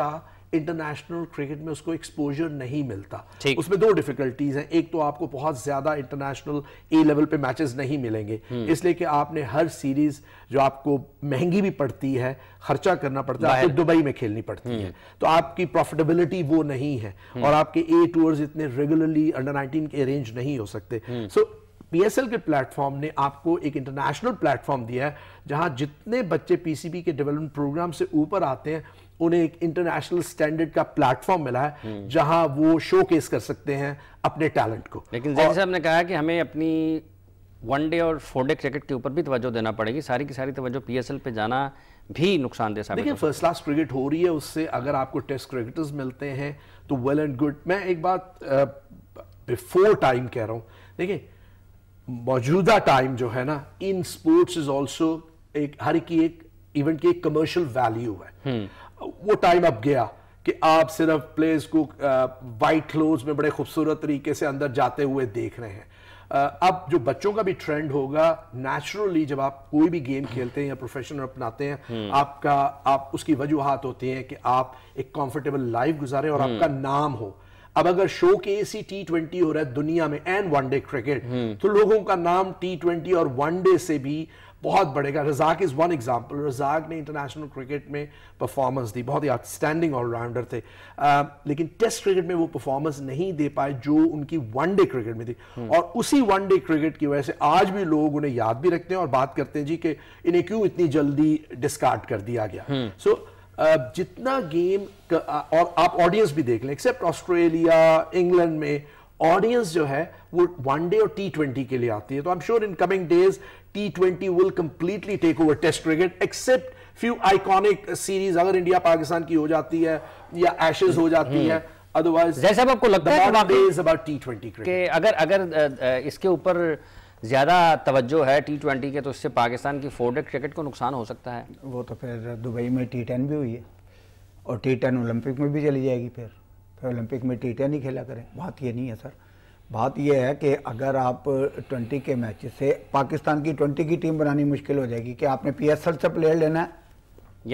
انٹرنیشنل کرکٹ میں اس کو ایکسپوجر نہیں ملتا. اس میں دو ڈیفیکلٹیز ہیں. ایک تو آپ کو بہت زیادہ انٹرنیشنل اے لیول پہ میچز نہیں ملیں گے, اس لیے کہ آپ نے ہر سیریز جو آپ کو مہنگی بھی پڑتی ہے, خرچہ کرنا پڑتا ہے, آپ کو دبئی میں کھیلنی پڑتی ہے, تو آپ کی پروفیٹیبلٹی وہ نہیں ہے, اور آپ کے اے ٹورز اتنے ریگولرلی انڈر نائنٹین کے ارینج نہیں ہو سکتے. سو پی ایس ایل کے پلیٹ فارم نے آپ کو ایک انٹرنیشنل پلیٹ فارم دیا ہے جہاں جتنے بچے پی سی بی کے ڈیولپمنٹ پروگرام سے اوپر آتے ہیں انہیں ایک انٹرنیشنل سٹینڈرڈ کا پلیٹ فارم ملا ہے جہاں وہ شو کیس کر سکتے ہیں اپنے ٹیلنٹ کو. لیکن زید صاحب نے کہا کہ ہمیں اپنی ون ڈے اور فور ڈے کرکٹ کے اوپر بھی توجہ دینا پڑے گی, ساری کی ساری توجہ پی ایس ایل پہ جانا بھی نقصان دہ ثابت ہوگا. دیکھیں فرسٹ کلاس کرکٹ ہو رہی ہے, اس سے اگر آپ کو ٹیسٹ کرکٹرز ملتے ہیں تو ویل اینڈ گڈ. میں ایک بات بیفور ٹائم کہہ رہا ہوں, دیکھیں موجودہ ٹائم جو ہے نا ان سپورٹس از آلسو ایک ہر کی ایک ایونٹ کی ایک کمرشل ویلیو ہے. وہ ٹائم اب گیا کہ آپ صرف پلیئرز کو وائٹ کلوتھز میں بڑے خوبصورت طریقے سے اندر جاتے ہوئے دیکھ رہے ہیں. اب جو بچوں کا بھی ٹرینڈ ہوگا, نیچرلی جب آپ کوئی بھی گیم کھیلتے ہیں یا پروفیشنل اپناتے ہیں, آپ کا آپ اس کی وجوہات ہوتی ہیں کہ آپ ایک کمفرٹیبل لائف گزاریں اور آپ کا نام ہو. اب اگر شو کیس ہی ٹی ٹوینٹی ہو رہا ہے دنیا میں اینڈ ون ڈے کرکٹ, تو لوگوں کا نام ٹی ٹوینٹی اور ون ڈے سے بھی بہت بڑھے گا. رزاق از ون ایگزامپل. رزاق نے انٹرنیشنل کرکٹ میں پرفارمنس دی, بہت ہی آؤٹ اسٹینڈنگ آل راؤنڈر تھے, لیکن ٹیسٹ کرکٹ میں وہ پرفارمنس نہیں دے پائے جو ان کی ون ڈے کرکٹ میں تھی. اور اسی ون ڈے کرکٹ کی وجہ سے آج بھی لوگ انہیں یاد بھی رکھتے ہیں اور بات کرتے ہیں جی کہ انہیں کیوں اتنی جلدی ڈسکارڈ کر دیا گیا. سو جتنا گیم, اور آپ آڈینس بھی دیکھ لیں, ایکسپٹ آسٹریلیا انگلینڈ میں آڈینس جو ہے وہ ون ڈے اور ٹی ٹوینٹی کے لیے آتی ہے. تو I am sure in coming days T twenty will completely take over test cricket, except few iconic series اگر انڈیا پاکستان کی ہو جاتی ہے یا ایشز ہو جاتی ہے. ادروائز جیسا آپ کو لگتا ہے کہ اگر اگر اس کے اوپر زیادہ توجہ ہے ٹی ٹوینٹی کے, تو اس سے پاکستان کی فور ڈے کرکٹ کو نقصان ہو سکتا ہے. وہ تو پھر دبئی میں ٹی ٹین بھی ہوئی ہے, اور ٹی ٹین اولمپک میں بھی چلی جائے گی, پھر پھر اولمپک میں ٹی ٹین ہی کھیلا کریں. بات یہ نہیں ہے سر, بات یہ ہے کہ اگر آپ ٹوینٹی کے میچز سے پاکستان کی ٹوینٹی کی ٹیم بنانی مشکل ہو جائے گی کہ آپ نے پی ایس ایل سے پلیئر لینا ہے یا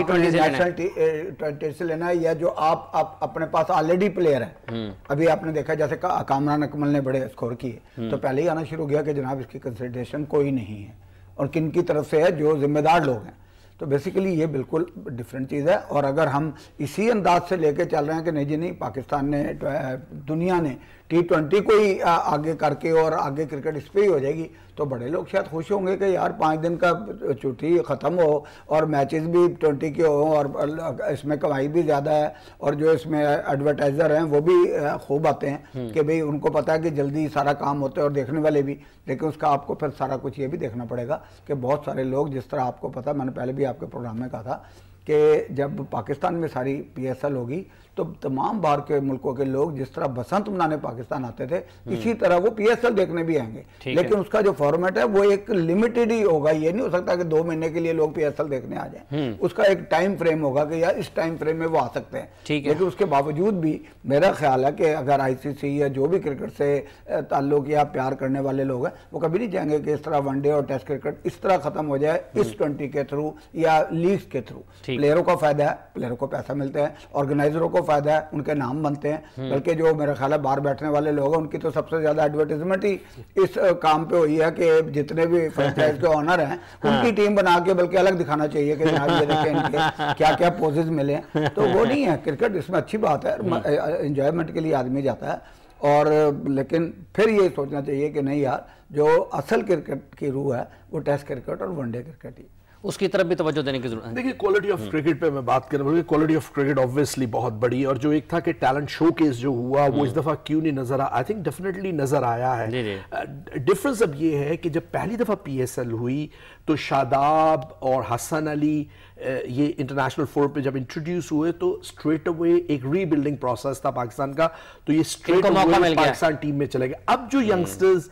نیشنل ٹوینٹی سے لینا ہے, یا جو آپ اپنے پاس آلریڈی پلیئر ہیں. ابھی آپ نے دیکھا جیسے کامران اکمل نے بڑے اسکور کیے تو پہلے ہی آنا شروع کیا کہ جناب اس کی کنسیڈریشن کوئی نہیں ہے, اور کن کی طرف سے ہے, جو ذمہ دار لوگ ہیں. تو بیسیکلی یہ بالکل ڈیفرنٹ چیز ہے. اور اگر ہم اسی انداز سے لے کے چل رہے ہیں کہ نہیں جی نہیں پاکستان نے, دنیا نے ٹی ٹوینٹی کو ہی آگے کر کے اور آگے کرکٹ اس پہ ہی ہو جائے گی, تو بڑے لوگ شاید خوش ہوں گے کہ یار پانچ دن کا چھٹی ختم ہو اور میچز بھی ٹوینٹی کے ہوں اور اس میں کمائی بھی زیادہ ہے, اور جو اس میں ایڈورٹائزر ہیں وہ بھی خوب آتے ہیں کہ بھئی ان کو پتہ ہے کہ جلدی سارا کام ہوتا ہے, اور دیکھنے والے بھی. لیکن اس کا آپ کو پھر سارا کچھ یہ بھی دیکھنا پڑے گا کہ بہت سارے لوگ, جس طرح آپ کو پتہ, میں نے پہلے بھی آپ کے پروگرام میں کہا تھا کہ جب پاکستان میں ساری پی ایس ایل ہوگی تو تمام باہر کے ملکوں کے لوگ جس طرح بسنت منانے پاکستان آتے تھے اسی طرح وہ پی ایس ایل دیکھنے بھی آئیں گے. لیکن اس کا جو فارمیٹ ہے وہ ایک لمیٹڈ ہی ہوگا. یہ نہیں ہو سکتا کہ دو مہینے کے لیے لوگ پی ایس ایل دیکھنے آ جائیں. اس کا ایک ٹائم فریم ہوگا کہ یار اس ٹائم فریم میں وہ آ سکتے ہیں. لیکن اس کے باوجود بھی میرا خیال ہے کہ اگر آئی سی سی یا جو بھی کرکٹ سے تعلق یا پیار کرنے والے لوگ ہیں وہ کبھی نہیں چاہیں گے کہ اس طرح ون ڈے اور ٹیسٹ کرکٹ اس طرح ختم ہو جائے اس ٹوینٹی کے تھرو یا لیگز کے تھرو. پلیئروں کو فائدہ ہے, پلیئروں کو پیسہ ملتا ہے, آرگنائزروں کو فائدہ ہے, ان کے نام بنتے ہیں. بلکہ جو میرا خیال ہے باہر بیٹھنے والے لوگ ہیں ان کی تو سب سے زیادہ ایڈورٹیزمنٹ ہی اس کام پہ ہوئی ہے کہ جتنے بھی فرنچائز کے آنر ہیں ان کی ٹیم بنا کے بلکہ الگ دکھانا چاہیے کہ جناب یہ دیکھیں ان کے کیا کیا پوزز ملے. تو وہ نہیں ہے کرکٹ, اس میں اچھی بات ہے, انجوائمنٹ کے لیے آدمی جاتا ہے. اور لیکن پھر یہ سوچنا چاہیے کہ نہیں یار جو اصل کرکٹ کی روح ہے وہ ٹیسٹ کرکٹ اور ون ڈے کرکٹ ہی, اس کی طرف بھی توجہ دینے کی ضرورت ہے. دیکھیے کوالٹی آف کرکٹ پہ میں بات کر رہا ہوں, کوالٹی آف کرکٹ آبویسلی بہت بڑی, اور جو ایک تھا کہ ٹیلنٹ شو کیس جو ہوا وہ اس دفعہ کیوں نہیں نظر آیا, آئی تھنک ڈیفینیٹلی نظر آیا ہے. ڈفرنس اب یہ ہے کہ جب پہلی دفعہ پی ایس ایل ہوئی تو شاداب اور حسن علی یہ انٹرنیشنل فور پہ جب انٹروڈیوس ہوئے تو اسٹریٹ اوے ایک ری بلڈنگ پروسیس تھا پاکستان کا, تو یہ اسٹریٹ اوے پاکستان ٹیم میں چلے گئے. اب جو ینگسٹرز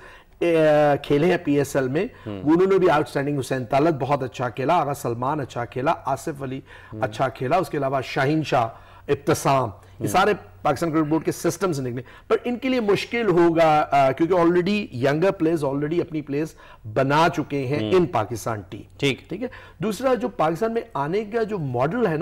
کھیلے ہیں پی ایس ایل میں انہوں نے بھی آؤٹ اسٹینڈنگ, حسین طلعت بہت اچھا کھیلا, آغا سلمان اچھا کھیلا, آصف علی اچھا کھیلا, اس کے علاوہ شاہین شاہ, ابتسام, یہ سارے پاکستان کرکٹ بورڈ کے سسٹم سے نکلے. پر ان کے لیے مشکل ہوگا کیونکہ آلریڈی ینگر پلیئرز آلریڈی اپنی پلیس بنا چکے ہیں ان پاکستان ٹیم. ٹھیک ٹھیک ہے. دوسرا جو پاکستان میں آنے کا جو ماڈل ہے نا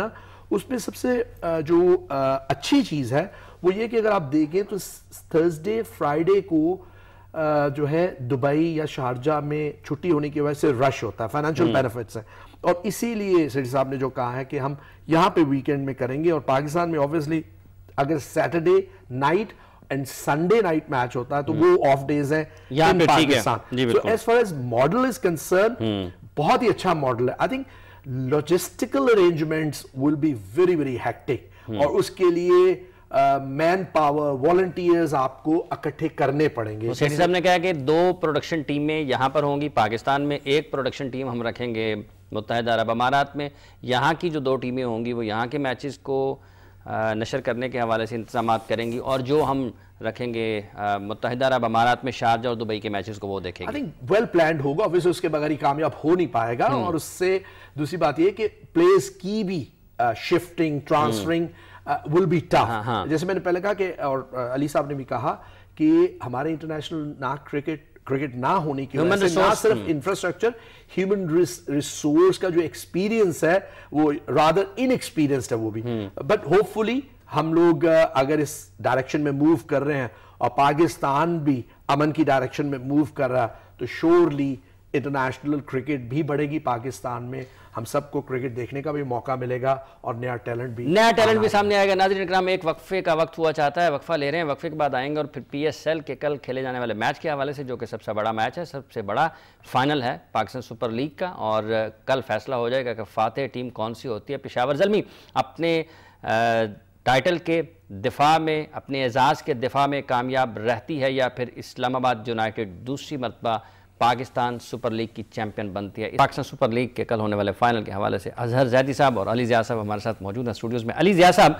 اس میں سب سے جو اچھی چیز ہے وہ یہ کہ اگر آپ دیکھیں تو تھرسڈے فرائیڈے کو جو ہے دبئی یا شارجہ میں چھٹی ہونے کی وجہ سے رش ہوتا ہے, فائنینشیل بینیفٹس ہیں, اور اسی لیے سیٹھی صاحب نے جو کہا ہے کہ ہم یہاں پہ ویکینڈ میں کریں گے. اور پاکستان میں آبویسلی اگر Saturday night and Sunday night match ہوتا ہے تو وہ آف ڈیز ہیں in Pakistan. So as far as model is concern بہت ہی اچھا ماڈل ہے. I think logistical arrangements will be very very hectic, اور اس کے لیے مین پاور والنٹیئرز آپ کو اکٹھے کرنے پڑیں گے. سیٹھی صاحب نے کہا کہ دو پروڈکشن ٹیمیں یہاں پر ہوں گی, پاکستان میں ایک پروڈکشن ٹیم ہم رکھیں گے متحدہ عرب امارات میں, یہاں کی جو دو ٹیمیں ہوں گی وہ یہاں کے میچز کو نشر کرنے کے حوالے سے انتظامات کریں گی, اور جو ہم رکھیں گے متحدہ عرب امارات میں شارجہ اور دبئی کے میچز کو وہ دیکھیں گے. آئی تھنک ویل پلانڈ ہوگا, obviously اس کے بغیر ہی کامیاب ہو نہیں پائے گا. اور اس سے دوسری بات یہ کہ پلیئرز کی بھی shifting transferring will be tough. جیسے میں نے پہلے کہا کہ, اور علی صاحب نے بھی کہا کہ ہمارے انٹرنیشنل نہ کرکٹ کرکٹ نہ ہونے کی وجہ سے نہ صرف انفراسٹرکچر, ہیومن ریسورس کا جو ایکسپیرینس ہے وہ رادر ان ایکسپیرینسڈ ہے وہ بھی. بٹ ہوپ فلی ہم لوگ اگر اس ڈائریکشن میں موو کر رہے ہیں اور پاکستان بھی امن کی ڈائریکشن میں موو کر رہا ہے تو شیورلی انٹرنیشنل کرکٹ بھی بڑھے گی پاکستان میں, ہم سب کو کرکٹ دیکھنے کا بھی موقع ملے گا اور نیا ٹیلنٹ بھی نیا ٹیلنٹ بھی سامنے آئے گا. ناظرین اکرام, ایک وقفے کا وقت ہوا چاہتا ہے, وقفہ لے رہے ہیں, وقفے کے بعد آئیں گے اور پھر پی ایس ایل کے کل کھیلے جانے والے میچ کے حوالے سے, جو کہ سب سے بڑا میچ ہے, سب سے بڑا فائنل ہے پاکستان سپر لیگ کا, اور کل فیصلہ ہو جائے گا کہ فاتح ٹیم کون سی ہوتی ہے. پشاور زلمی اپنے ٹائٹل کے دفاع میں, اپنے اعزاز کے دفاع میں کامیاب رہتی ہے, یا پھر اسلام آباد یونائٹڈ دوسری مرتبہ پاکستان سپر لیگ کی چیمپئن بنتی ہے. پاکستان سپر لیگ کے کل ہونے والے فائنل کے حوالے سے اظہر زیدی صاحب اور علی ضیاء صاحب ہمارے ساتھ موجود ہیں اسٹوڈیوز میں. علی ضیاء صاحب,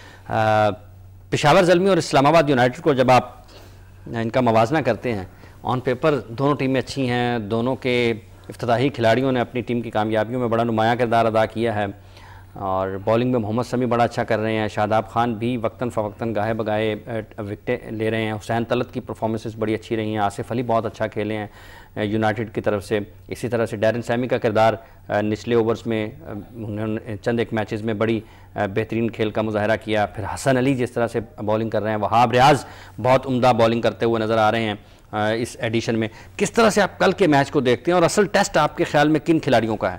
پشاور زلمی اور اسلام آباد یونائٹڈ کو جب آپ ان کا موازنہ کرتے ہیں, آن پیپر دونوں ٹیمیں اچھی ہیں, دونوں کے افتتاحی کھلاڑیوں نے اپنی ٹیم کی کامیابیوں میں بڑا نمایاں کردار ادا کیا ہے, اور بولنگ میں محمد سمیع بڑا اچھا کر رہے ہیں, شاداب خان بھی وقتاً فوقتاً گاہے بگاہے وکٹیں لے رہے ہیں, حسین طلعت کی پرفارمنسز بڑی اچھی رہی ہیں, آصف علی بہت اچھا کھیلے ہیں یونائٹڈ کی طرف سے. اسی طرح سے ڈیرن سیمی کا کردار نچلے اوورز میں انہوں نے چند ایک میچز میں بڑی بہترین کھیل کا مظاہرہ کیا. پھر حسن علی جس طرح سے بولنگ کر رہے ہیں, وہاب ریاض بہت عمدہ بولنگ کرتے ہوئے نظر آ رہے ہیں اس ایڈیشن میں. کس طرح سے آپ کل کے میچ کو دیکھتے ہیں, اور اصل ٹیسٹ آپ کے خیال میں کن کھلاڑیوں کا ہے؟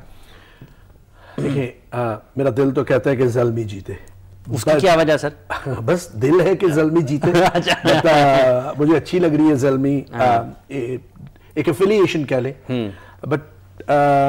دیکھیں, میرا دل تو کہتا ہے کہ زلمی جیتے. اس کی کیا وجہ سر؟ بس دل ہے کہ زلمی جیتے. مجھے اچھی لگ رہی ہے زلمی, ایک ایفیلیشن کہہ لیں, but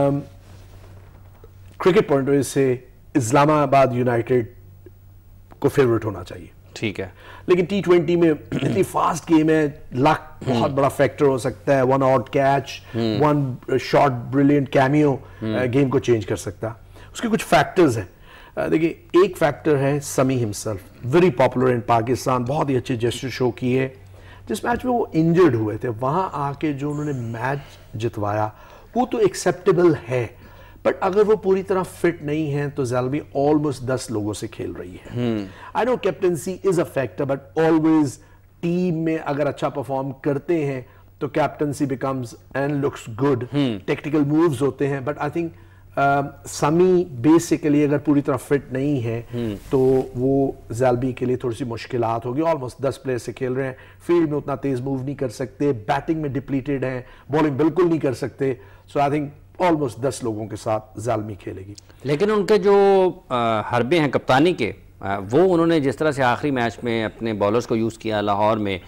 cricket point of view سے اسلام آباد یونائٹڈ کو فیوریٹ ہونا چاہیے. ٹھیک ہے, لیکن ٹی ٹوینٹی میں اتنی فاسٹ گیم ہے, لک بہت بڑا فیکٹر ہو سکتا ہے, one out catch, one short brilliant cameo game کو چینج کر سکتا. اس کے کچھ فیکٹرز ہیں. دیکھیں, ایک فیکٹر ہے Sami himself, very popular in Pakistan, بہت ہی اچھے جیسٹر شو کیے. جس میچ میں وہ انجرڈ ہوئے تھے وہاں آ کے جو انہوں نے میچ جتوایا وہ تو ایکسیپٹیبل ہے, بٹ اگر وہ پوری طرح فٹ نہیں ہیں تو زلمی آلموسٹ دس لوگوں سے کھیل رہی ہے. I know captaincy is a factor, but always team میں اگر اچھا پرفارم کرتے ہیں تو captaincy becomes and looks good, tactical moves ہوتے ہیں. But I think Sami basically اگر پوری طرح فٹ نہیں ہے تو وہ زلمی کے لیے تھوڑی سی مشکلات ہوگی. آلموسٹ دس پلیئر سے کھیل رہے ہیں, فیلڈ میں اتنا تیز موو نہیں کر سکتے, بیٹنگ میں ڈپلیٹڈ ہیں, بولنگ بالکل نہیں کر سکتے. سو آئی تھنک آلموسٹ دس لوگوں کے ساتھ زلمی کھیلے گی. لیکن ان کے جو حربے ہیں کپتانی کے, وہ انہوں نے جس طرح سے آخری میچ میں اپنے بالرز کو یوز کیا لاہور میں,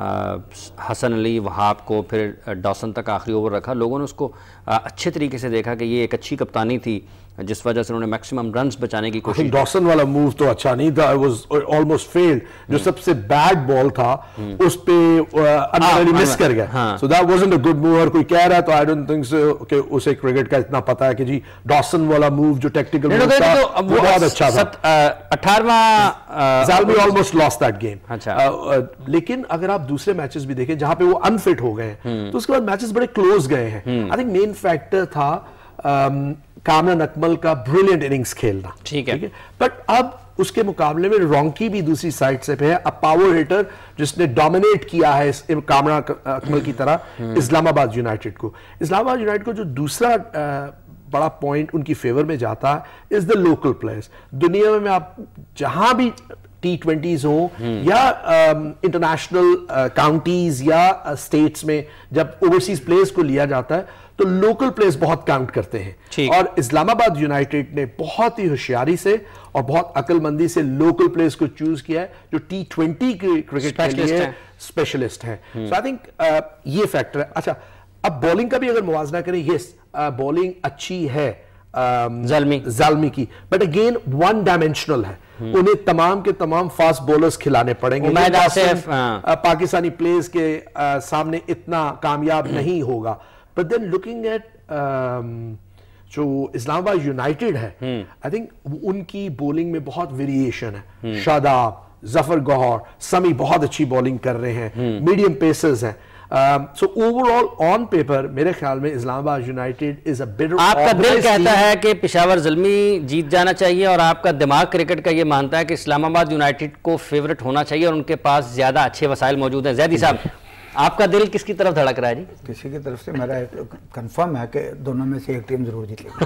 حسن علی, وہاب کو, پھر ڈاسن تک آخری اوور رکھا, لوگوں نے اس کو اچھے طریقے سے دیکھا کہ یہ ایک اچھی کپتانی تھی جس وجہ سے انہوں نے میکسیمم رنز بچانے کی کوشش. ڈاسن والا موو تو اچھا نہیں تھا, it was almost failed. جو سب سے بیڈ بال تھا اس پہ انوری مس کر گیا. So that wasn't a good move. اور کوئی کہہ رہا ہے تو I don't think so کہ اسے کرکٹ کا اتنا پتا ہے کہ جی ڈاسن والا موو جو ٹیکٹیکل موو تھا وہ بہت اچھا تھا. اٹھارہواں Zalmi almost lost that game. لیکن اگر آپ دوسرے میچز بھی دیکھیں جہاں پہ وہ انفٹ ہو گئے ہیں تو اس کے بعد میچز بڑے کلوز گئے ہیں. I think main factor تھا کامران اکمل کا بریلینٹ اننگز کھیلنا. ٹھیک ہے, بٹ اب اس کے مقابلے میں رونکی بھی دوسری سائڈ سے ہے, اب پاور ہیٹر جس نے ڈومینیٹ کیا ہے کامران اکمل کی طرح اسلام آباد یونائٹڈ کو. اسلام آباد یونائٹڈ کو جو دوسرا بڑا پوائنٹ ان کی فیور میں جاتا ہے از دا لوکل پلیئرز. دنیا میں آپ جہاں بھی ٹی ٹوینٹیز ہوں یا انٹرنیشنل کاؤنٹیز یا اسٹیٹس میں جب اوورسیز پلیئرز کو لیا جاتا ہے تو لوکل پلیئرز بہت کاؤنٹ کرتے ہیں, اور اسلام آباد یونائٹڈ نے بہت ہی ہوشیاری سے اور بہت عقل مندی سے لوکل پلیئرز کو چوز کیا ہے جو ٹی ٹوینٹی کرکٹ کے لیے اسپیشلسٹ ہیں. سو آئی تھنک یہ فیکٹر ہے. اچھا اب بولنگ کا بھی اگر موازنہ کریں, یس بولنگ اچھی ہے زلمی زلمی کی, بٹ اگین ون ڈائمینشنل ہے. انہیں تمام کے تمام فاسٹ بولرز کھلانے پڑیں گے, پاکستانی پلیئرز کے سامنے اتنا کامیاب نہیں ہوگا. بٹ دین لوکنگ ایٹ جو اسلام آباد یونائٹڈ ہے, آئی تھنک ان کی بولنگ میں بہت ویریشن ہے. شاداب, ظفر گوہر, سمی بہت اچھی بولنگ کر رہے ہیں, میڈیم پیسرز ہیں. سو اوور آل آن پیپر میرے خیال میں اسلام آباد یونائٹڈ از اے بیٹر. آپ کا دل کہتا ہے کہ پشاور زلمی جیت جانا چاہیے اور آپ کا دماغ کرکٹ کا یہ مانتا ہے کہ اسلام آباد یونائٹڈ کو فیورٹ ہونا چاہیے اور ان کے پاس زیادہ اچھے وسائل موجود ہیں. زیدی صاحب آپ کا دل کس کی طرف دھڑک رہا ہے؟ جی کسی کی طرف سے میرا کنفرم ہے کہ دونوں میں سے ایک ٹیم ضرور جیتے گی,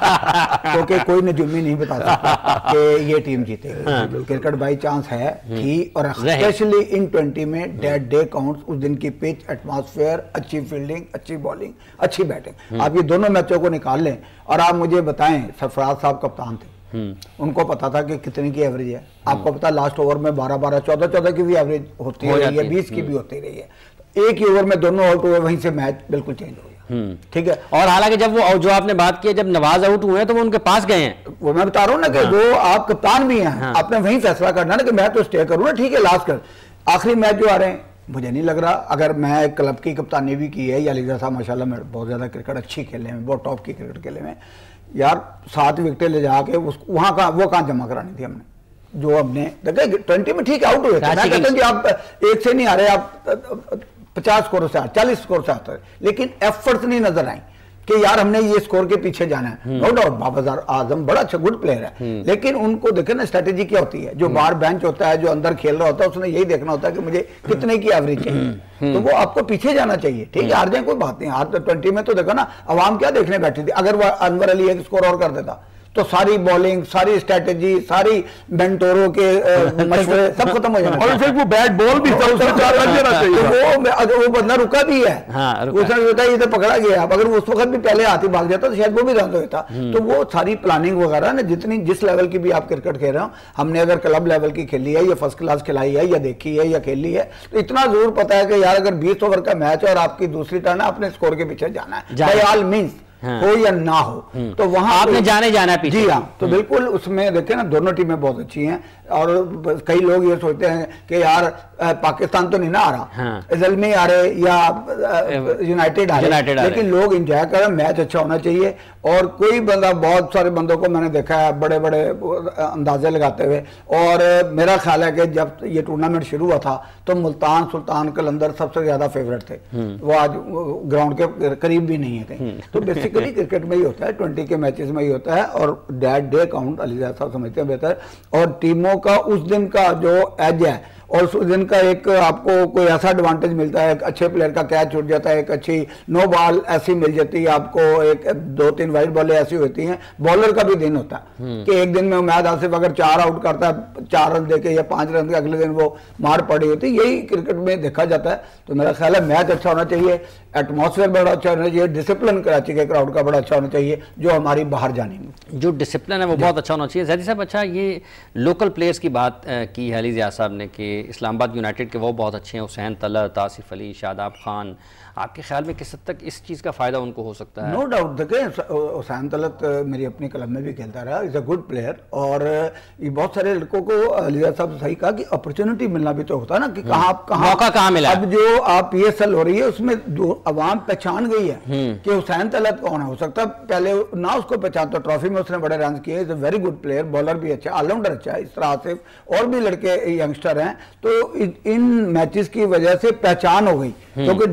کیونکہ کوئی نجومی نہیں بتا سکتا کہ یہ ٹیم جیتے گی. کرکٹ بائی چانس ہے تھی, اور اسپیشلی ان ٹوینٹی میں ڈیڈ ڈے کاؤنٹس, اس دن کی پچ, ایٹماسفیئر, اچھی فیلڈنگ, اچھی بالنگ, اچھی بیٹنگ. آپ یہ دونوں میچوں کو نکال لیں اور آپ مجھے بتائیں, سرفراز صاحب کپتان تھے, ان کو پتا تھا کہ کتنے کی ایوریج ہے. آپ کو پتا لاسٹ اوور میں بارہ بارہ چودہ چودہ کی بھی ایوریج ہوتی رہی ہے, بیس کی بھی ہوتی رہی ہے. ایک ہی اوور میں دونوں آؤٹ ہوئے, وہیں سے میچ بالکل چینج ہو گیا. ٹھیک ہے, اور حالانکہ جب وہ جو آپ نے بات کی جب نواز آؤٹ ہوئے ہیں تو وہ ان کے پاس گئے ہیں. وہ میں بتا رہا ہوں نا کہ وہ آپ کپتان بھی ہیں, آپ نے وہیں فیصلہ کرنا نا کہ میں تو اسٹے کروں نا. ٹھیک ہے, لاسٹ کر آخری میچ جو آ رہے ہیں مجھے نہیں لگ رہا, اگر میں ایک کلب کی کپتانی بھی کی ہے, یا علی صاحب ماشاءاللہ میں بہت زیادہ کرکٹ اچھی کھیلے ہیں, بہت ٹاپ کی کرکٹ کھیلے ہیں یار, سات وکٹیں لے جا کے وہاں کا وہ کہاں جمع کرانی تھی ہم نے, جو ہم نے دیکھیں ٹوینٹی میں ٹھیک آؤٹ ہوئے تھے. میں کہتا ہوں کہ آپ ایک سے نہیں آ رہے, آپ پچاس سکور سے چالیس سکور سے آتا ہے, لیکن ایفرٹس نہیں نظر آئیں کہ یار ہم نے یہ سکور کے پیچھے جانا ہے. نو ڈاؤٹ بابر اعظم بڑا اچھا گڈ پلیئر ہے, لیکن ان کو دیکھیں نا اسٹریٹجی کیا ہوتی ہے. جو باہر بینچ ہوتا ہے, جو اندر کھیل رہا ہوتا ہے, اس نے یہی دیکھنا ہوتا ہے کہ مجھے کتنے کی ایوریج چاہیے, تو وہ آپ کو پیچھے جانا چاہیے. ٹھیک ہے, ہار جائیں کوئی بات نہیں, ہار ٹوینٹی میں تو دیکھو نا عوام کیا دیکھنے بیٹھی تھی. اگر وہ انور علی ایک سکور اور کر دیتا تو ساری بولنگ, ساری اسٹریٹجی, ساری مینٹوروں کے مشورے سب ختم ہو جانا. اور پھر وہ بیٹ بال بھی تھا, اس میں چار رن دینا چاہیے. اگر وہ بندہ رکا بھی ہے, اس نے سوچا یہ تو پکڑا گیا, اگر وہ اس وقت بھی پہلے ہاتھ ہی بھاگ جاتا تو شاید وہ بھی رن ہوتا. تو وہ ساری پلاننگ وغیرہ نا, جتنی جس لیول کی بھی آپ کرکٹ کھیل رہے ہو, ہم نے اگر کلب لیول کی کھیلی ہے یا فرسٹ کلاس کھلائی ہے یا دیکھی ہے یا کھیلی ہے, تو اتنا ضرور پتا ہے کہ یار اگر بیس اوور کا میچ ہے اور آپ کی دوسری ٹرن ہے, اپنے اسکور کے پیچھے جانا ہے بائی آل مینس, ہو یا نہ ہو. تو وہاں آپ نے جانے جانا ہے. جی ہاں, تو بالکل اس میں دیکھیں نا دونوں ٹیمیں بہت اچھی ہیں, اور کئی لوگ یہ سوچتے ہیں کہ یار پاکستان تو نہیں نہ آ رہا, زلمی آ رہے یا یونائٹڈ آ رہے, لیکن لوگ انجوائے کر رہے ہیں. میچ اچھا ہونا چاہیے, اور کوئی بندہ, بہت سارے بندوں کو میں نے دیکھا ہے بڑے بڑے اندازے لگاتے ہوئے, اور میرا خیال ہے کہ جب یہ ٹورنامنٹ شروع ہوا تھا تو ملتان سلطان قلندر سب سے زیادہ فیورٹ تھے. وہ آج گراؤنڈ کے قریب بھی نہیں ہے کہیں. تو بیسیکلی کرکٹ میں ہی ہوتا ہے, ٹوینٹی کے میچز میں ہی ہوتا ہے, اور ڈیڈ ڈے کاؤنٹ علی صاحب سمجھتے ہیں بہتر, اور ٹیموں کا اس دن کا جو ایج ہے, اور اس دن کا ایک آپ کو کوئی ایسا ایڈوانٹیج ملتا ہے, ایک اچھے پلیئر کا کیچ چھوٹ جاتا ہے, ایک اچھی نو بال ایسی مل جاتی ہے آپ کو, ایک دو تین وائٹ بالیں ایسی ہوتی ہیں. بالر کا بھی دن ہوتا ہے کہ ایک دن میں امید آصف اگر چار آؤٹ کرتا ہے, چار رن دے کے یا پانچ رن کے, اگلے دن وہ مار پڑی ہوتی ہے. یہی کرکٹ میں دیکھا جاتا ہے. تو میرا خیال ہے میچ اچھا ہونا چاہیے, ایٹماسفیئر بڑا اچھا ہونا چاہیے, ڈسپلن کراچی کے کراؤڈ کا بڑا اچھا ہونا چاہیے, جو ہماری باہر جانے میں جو ڈسپلن ہے وہ بہت اچھا ہونا چاہیے. زیدی صاحب اچھا, یہ لوکل پلیئرز کی بات کی ہے علی ضیاء صاحب نے کہ اسلام آباد یونائٹڈ کے وہ بہت اچھے ہیں, حسین طلعت, آصف علی, شاداب خان, آپ کے خیال میں کس حد تک اس چیز کا فائدہ ان کو ہو سکتا ہے؟ نو ڈاؤٹ, دیکھیں حسین طلعت میری اپنی کلب میں بھی کھیلتا رہا, از اے گڈ پلیئر, اور یہ بہت سارے لڑکوں کو علی صاحب صحیح کہا کہ اپرچونٹی ملنا بھی تو ہوتا ہے نا, کہ کہاں کہاں موقع کہاں ملا. اب جو آپ پی ایس ایل ہو رہی ہے اس میں عوام پہچان گئی ہے کہ حسین طلعت کون ہے. ہو سکتا ہے پہلے نہ اس کو پہچانتا, ٹرافی میں اس نے بڑے رنز کیے, is a very good player, bowler بھی اچھا, آل راؤنڈر اچھا ہے. اس طرح آصف اور بھی لڑکے ینگسٹر ہیں, تو ان میچز کی وجہ سے پہچان ہو گئی, کیونکہ ڈیڑھ گھنٹے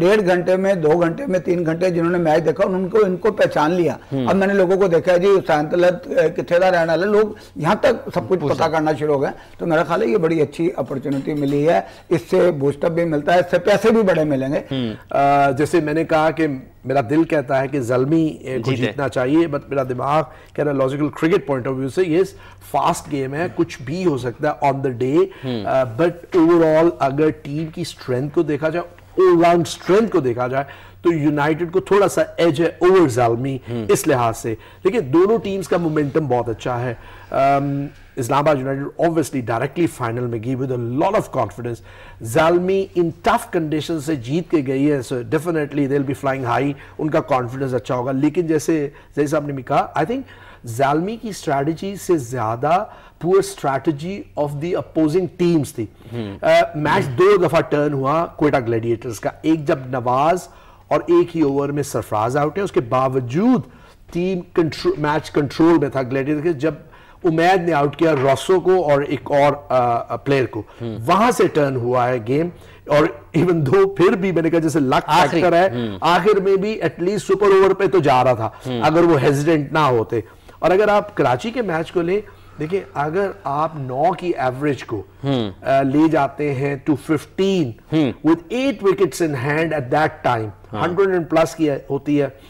گھنٹے میں دو گھنٹے میں تین گھنٹے جنہوں نے میچ دیکھا ان کو ان کو پہچان لیا. اب میں نے لوگوں کو دیکھا ہے جی حسین طلعت کتنے دا رہنے والے, لوگ یہاں تک سب کچھ پتا کرنا شروع ہو گئے. تو میرا خیال ہے یہ بڑی اچھی اپرچونٹی ملی ہے, اس سے بوسٹ اپ بھی ملتا ہے, اس سے پیسے بھی بڑے ملیں گے. جیسے میں نے کہا کہ میرا دل کہتا ہے کہ زلمی کو جیتنا چاہیے, بٹ میرا دماغ کہہ رہا ہے logical cricket point of view سے یہ فاسٹ گیم ہے, کچھ بھی ہو سکتا ہے on the day, but overall اگر ٹیم کی اسٹرینتھ کو دیکھا جائے, آل راؤنڈ اسٹرینتھ کو دیکھا جائے تو یونائٹڈ کو تھوڑا سا ایج ہے اوور زلمی اس لحاظ سے, لیکن دونوں ٹیمز کا مومنٹم بہت اچھا ہے. اسلام آباد یونائٹڈ obviously ڈائریکٹلی فائنل میں گئی with a lot of confidence. Zalmi in tough condition سے جیت کے گئی ہے, so definitely they'll be flying high, ان کا کانفیڈنس اچھا ہوگا. لیکن جیسے زئی صاحب نے بھی کہا, I think زلمی کی اسٹریٹجی سے زیادہ poor strategy of the opposing teams تھی. میچ دو دفعہ ٹرن ہوا کوئٹہ گلیڈیٹرز کا, ایک جب نواز اور ایک ہی اوور میں سرفراز آؤٹ ہے, اس کے باوجود ٹیم میچ کنٹرول میں تھا گلیڈیٹر کے. جب امید نے آؤٹ کیا روسو کو اور ایک اور پلیئر کو, وہاں سے ٹرن ہوا ہے گیم. اور ایون دو پھر بھی میں نے کہا جیسے لک فیکٹر ہے, آخر میں بھی ایٹ لیسٹ سپر اوور پہ تو جا رہا تھا اگر وہ ہیزیڈنٹ نہ ہوتے. اور اگر آپ کراچی کے میچ کو لیں, دیکھیں اگر آپ نو کی ایوریج کو لے جاتے ہیں two fifteen with eight wickets in hand at that time, hundred and plus کی ہوتی ہے,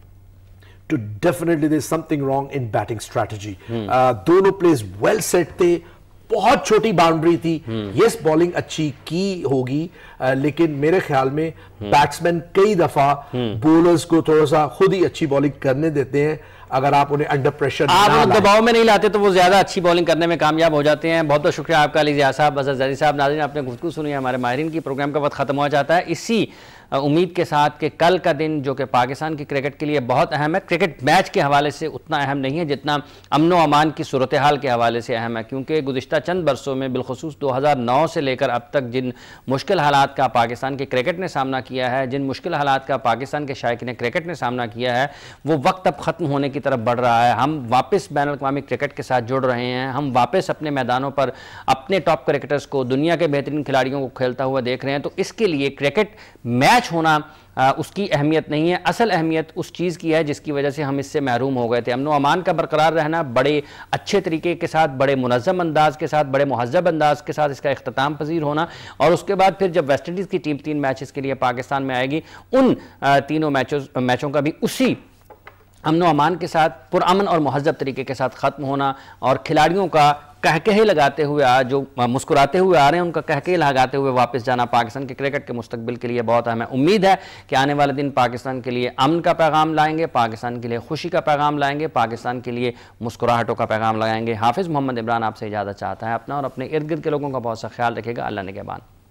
تو definitely there is something wrong in batting strategy. دونوں پلیز ویل سیٹ تھے, بہت چھوٹی باؤنڈری تھی. یس بالنگ اچھی کی ہوگی, لیکن میرے خیال میں بیٹسمین کئی دفعہ بولرز کو تھوڑا سا خود ہی اچھی بالنگ کرنے دیتے ہیں. اگر آپ انہیں انڈر پریشر آپ دباؤ میں نہیں لاتے تو وہ زیادہ اچھی بالنگ کرنے میں کامیاب ہو جاتے ہیں. بہت بہت شکریہ آپ کا علی ضیاء صاحب, اظہر زری صاحب. ناظرین آپ نے گفتگو سنی ہے ہمارے ماہرین کی, پروگرام کا وقت ختم ہو جاتا ہے اسی امید کے ساتھ کہ کل کا دن جو کہ پاکستان کی کرکٹ کے لیے بہت اہم ہے, کرکٹ میچ کے حوالے سے اتنا اہم نہیں ہے جتنا امن و امان کی صورتحال کے حوالے سے اہم ہے, کیونکہ گزشتہ چند برسوں میں بالخصوص دو ہزار نو سے لے کر اب تک جن مشکل حالات کا پاکستان کے کرکٹ نے سامنا کیا ہے, جن مشکل حالات کا پاکستان کے شائقین کرکٹ نے سامنا کیا ہے, وہ وقت اب ختم ہونے کی طرف بڑھ رہا ہے. ہم واپس بین الاقوامی کرکٹ کے ساتھ جڑ رہے ہیں, ہم واپس اپنے میدانوں پر اپنے ٹاپ کرکٹرز کو, دنیا کے بہترین کھلاڑیوں کو کھیلتا ہوا دیکھ رہے ہیں. تو اس کے لیے کرکٹ میچ ہونا اس کی اہمیت نہیں ہے, اصل اہمیت اس چیز کی ہے جس کی وجہ سے ہم اس سے محروم ہو گئے تھے. امن و امان کا برقرار رہنا, بڑے اچھے طریقے کے ساتھ, بڑے منظم انداز کے ساتھ, بڑے مہذب انداز کے ساتھ اس کا اختتام پذیر ہونا, اور اس کے بعد پھر جب ویسٹ انڈیز کی ٹیم تین میچز کے لیے پاکستان میں آئے گی, ان تینوں میچوں کا بھی اسی امن و امان کے ساتھ, پرامن اور مہذب طریقے کے ساتھ ختم ہونا, اور کھلاڑیوں کا کہکہے لگاتے ہوئے, جو مسکراتے ہوئے آ رہے ہیں ان کا کہکہے لگاتے ہوئے واپس جانا پاکستان کے کرکٹ کے مستقبل کے لیے بہت اہم ہے. امید ہے کہ آنے والے دن پاکستان کے لیے امن کا پیغام لائیں گے, پاکستان کے لیے خوشی کا پیغام لائیں گے, پاکستان کے لیے مسکراہٹوں کا پیغام لگائیں گے. حافظ محمد عمران آپ سے اجازت چاہتا ہے. اپنا اور اپنے ارد گرد کے لوگوں کا بہت سا خیال رکھے گا. اللہ نگہبان.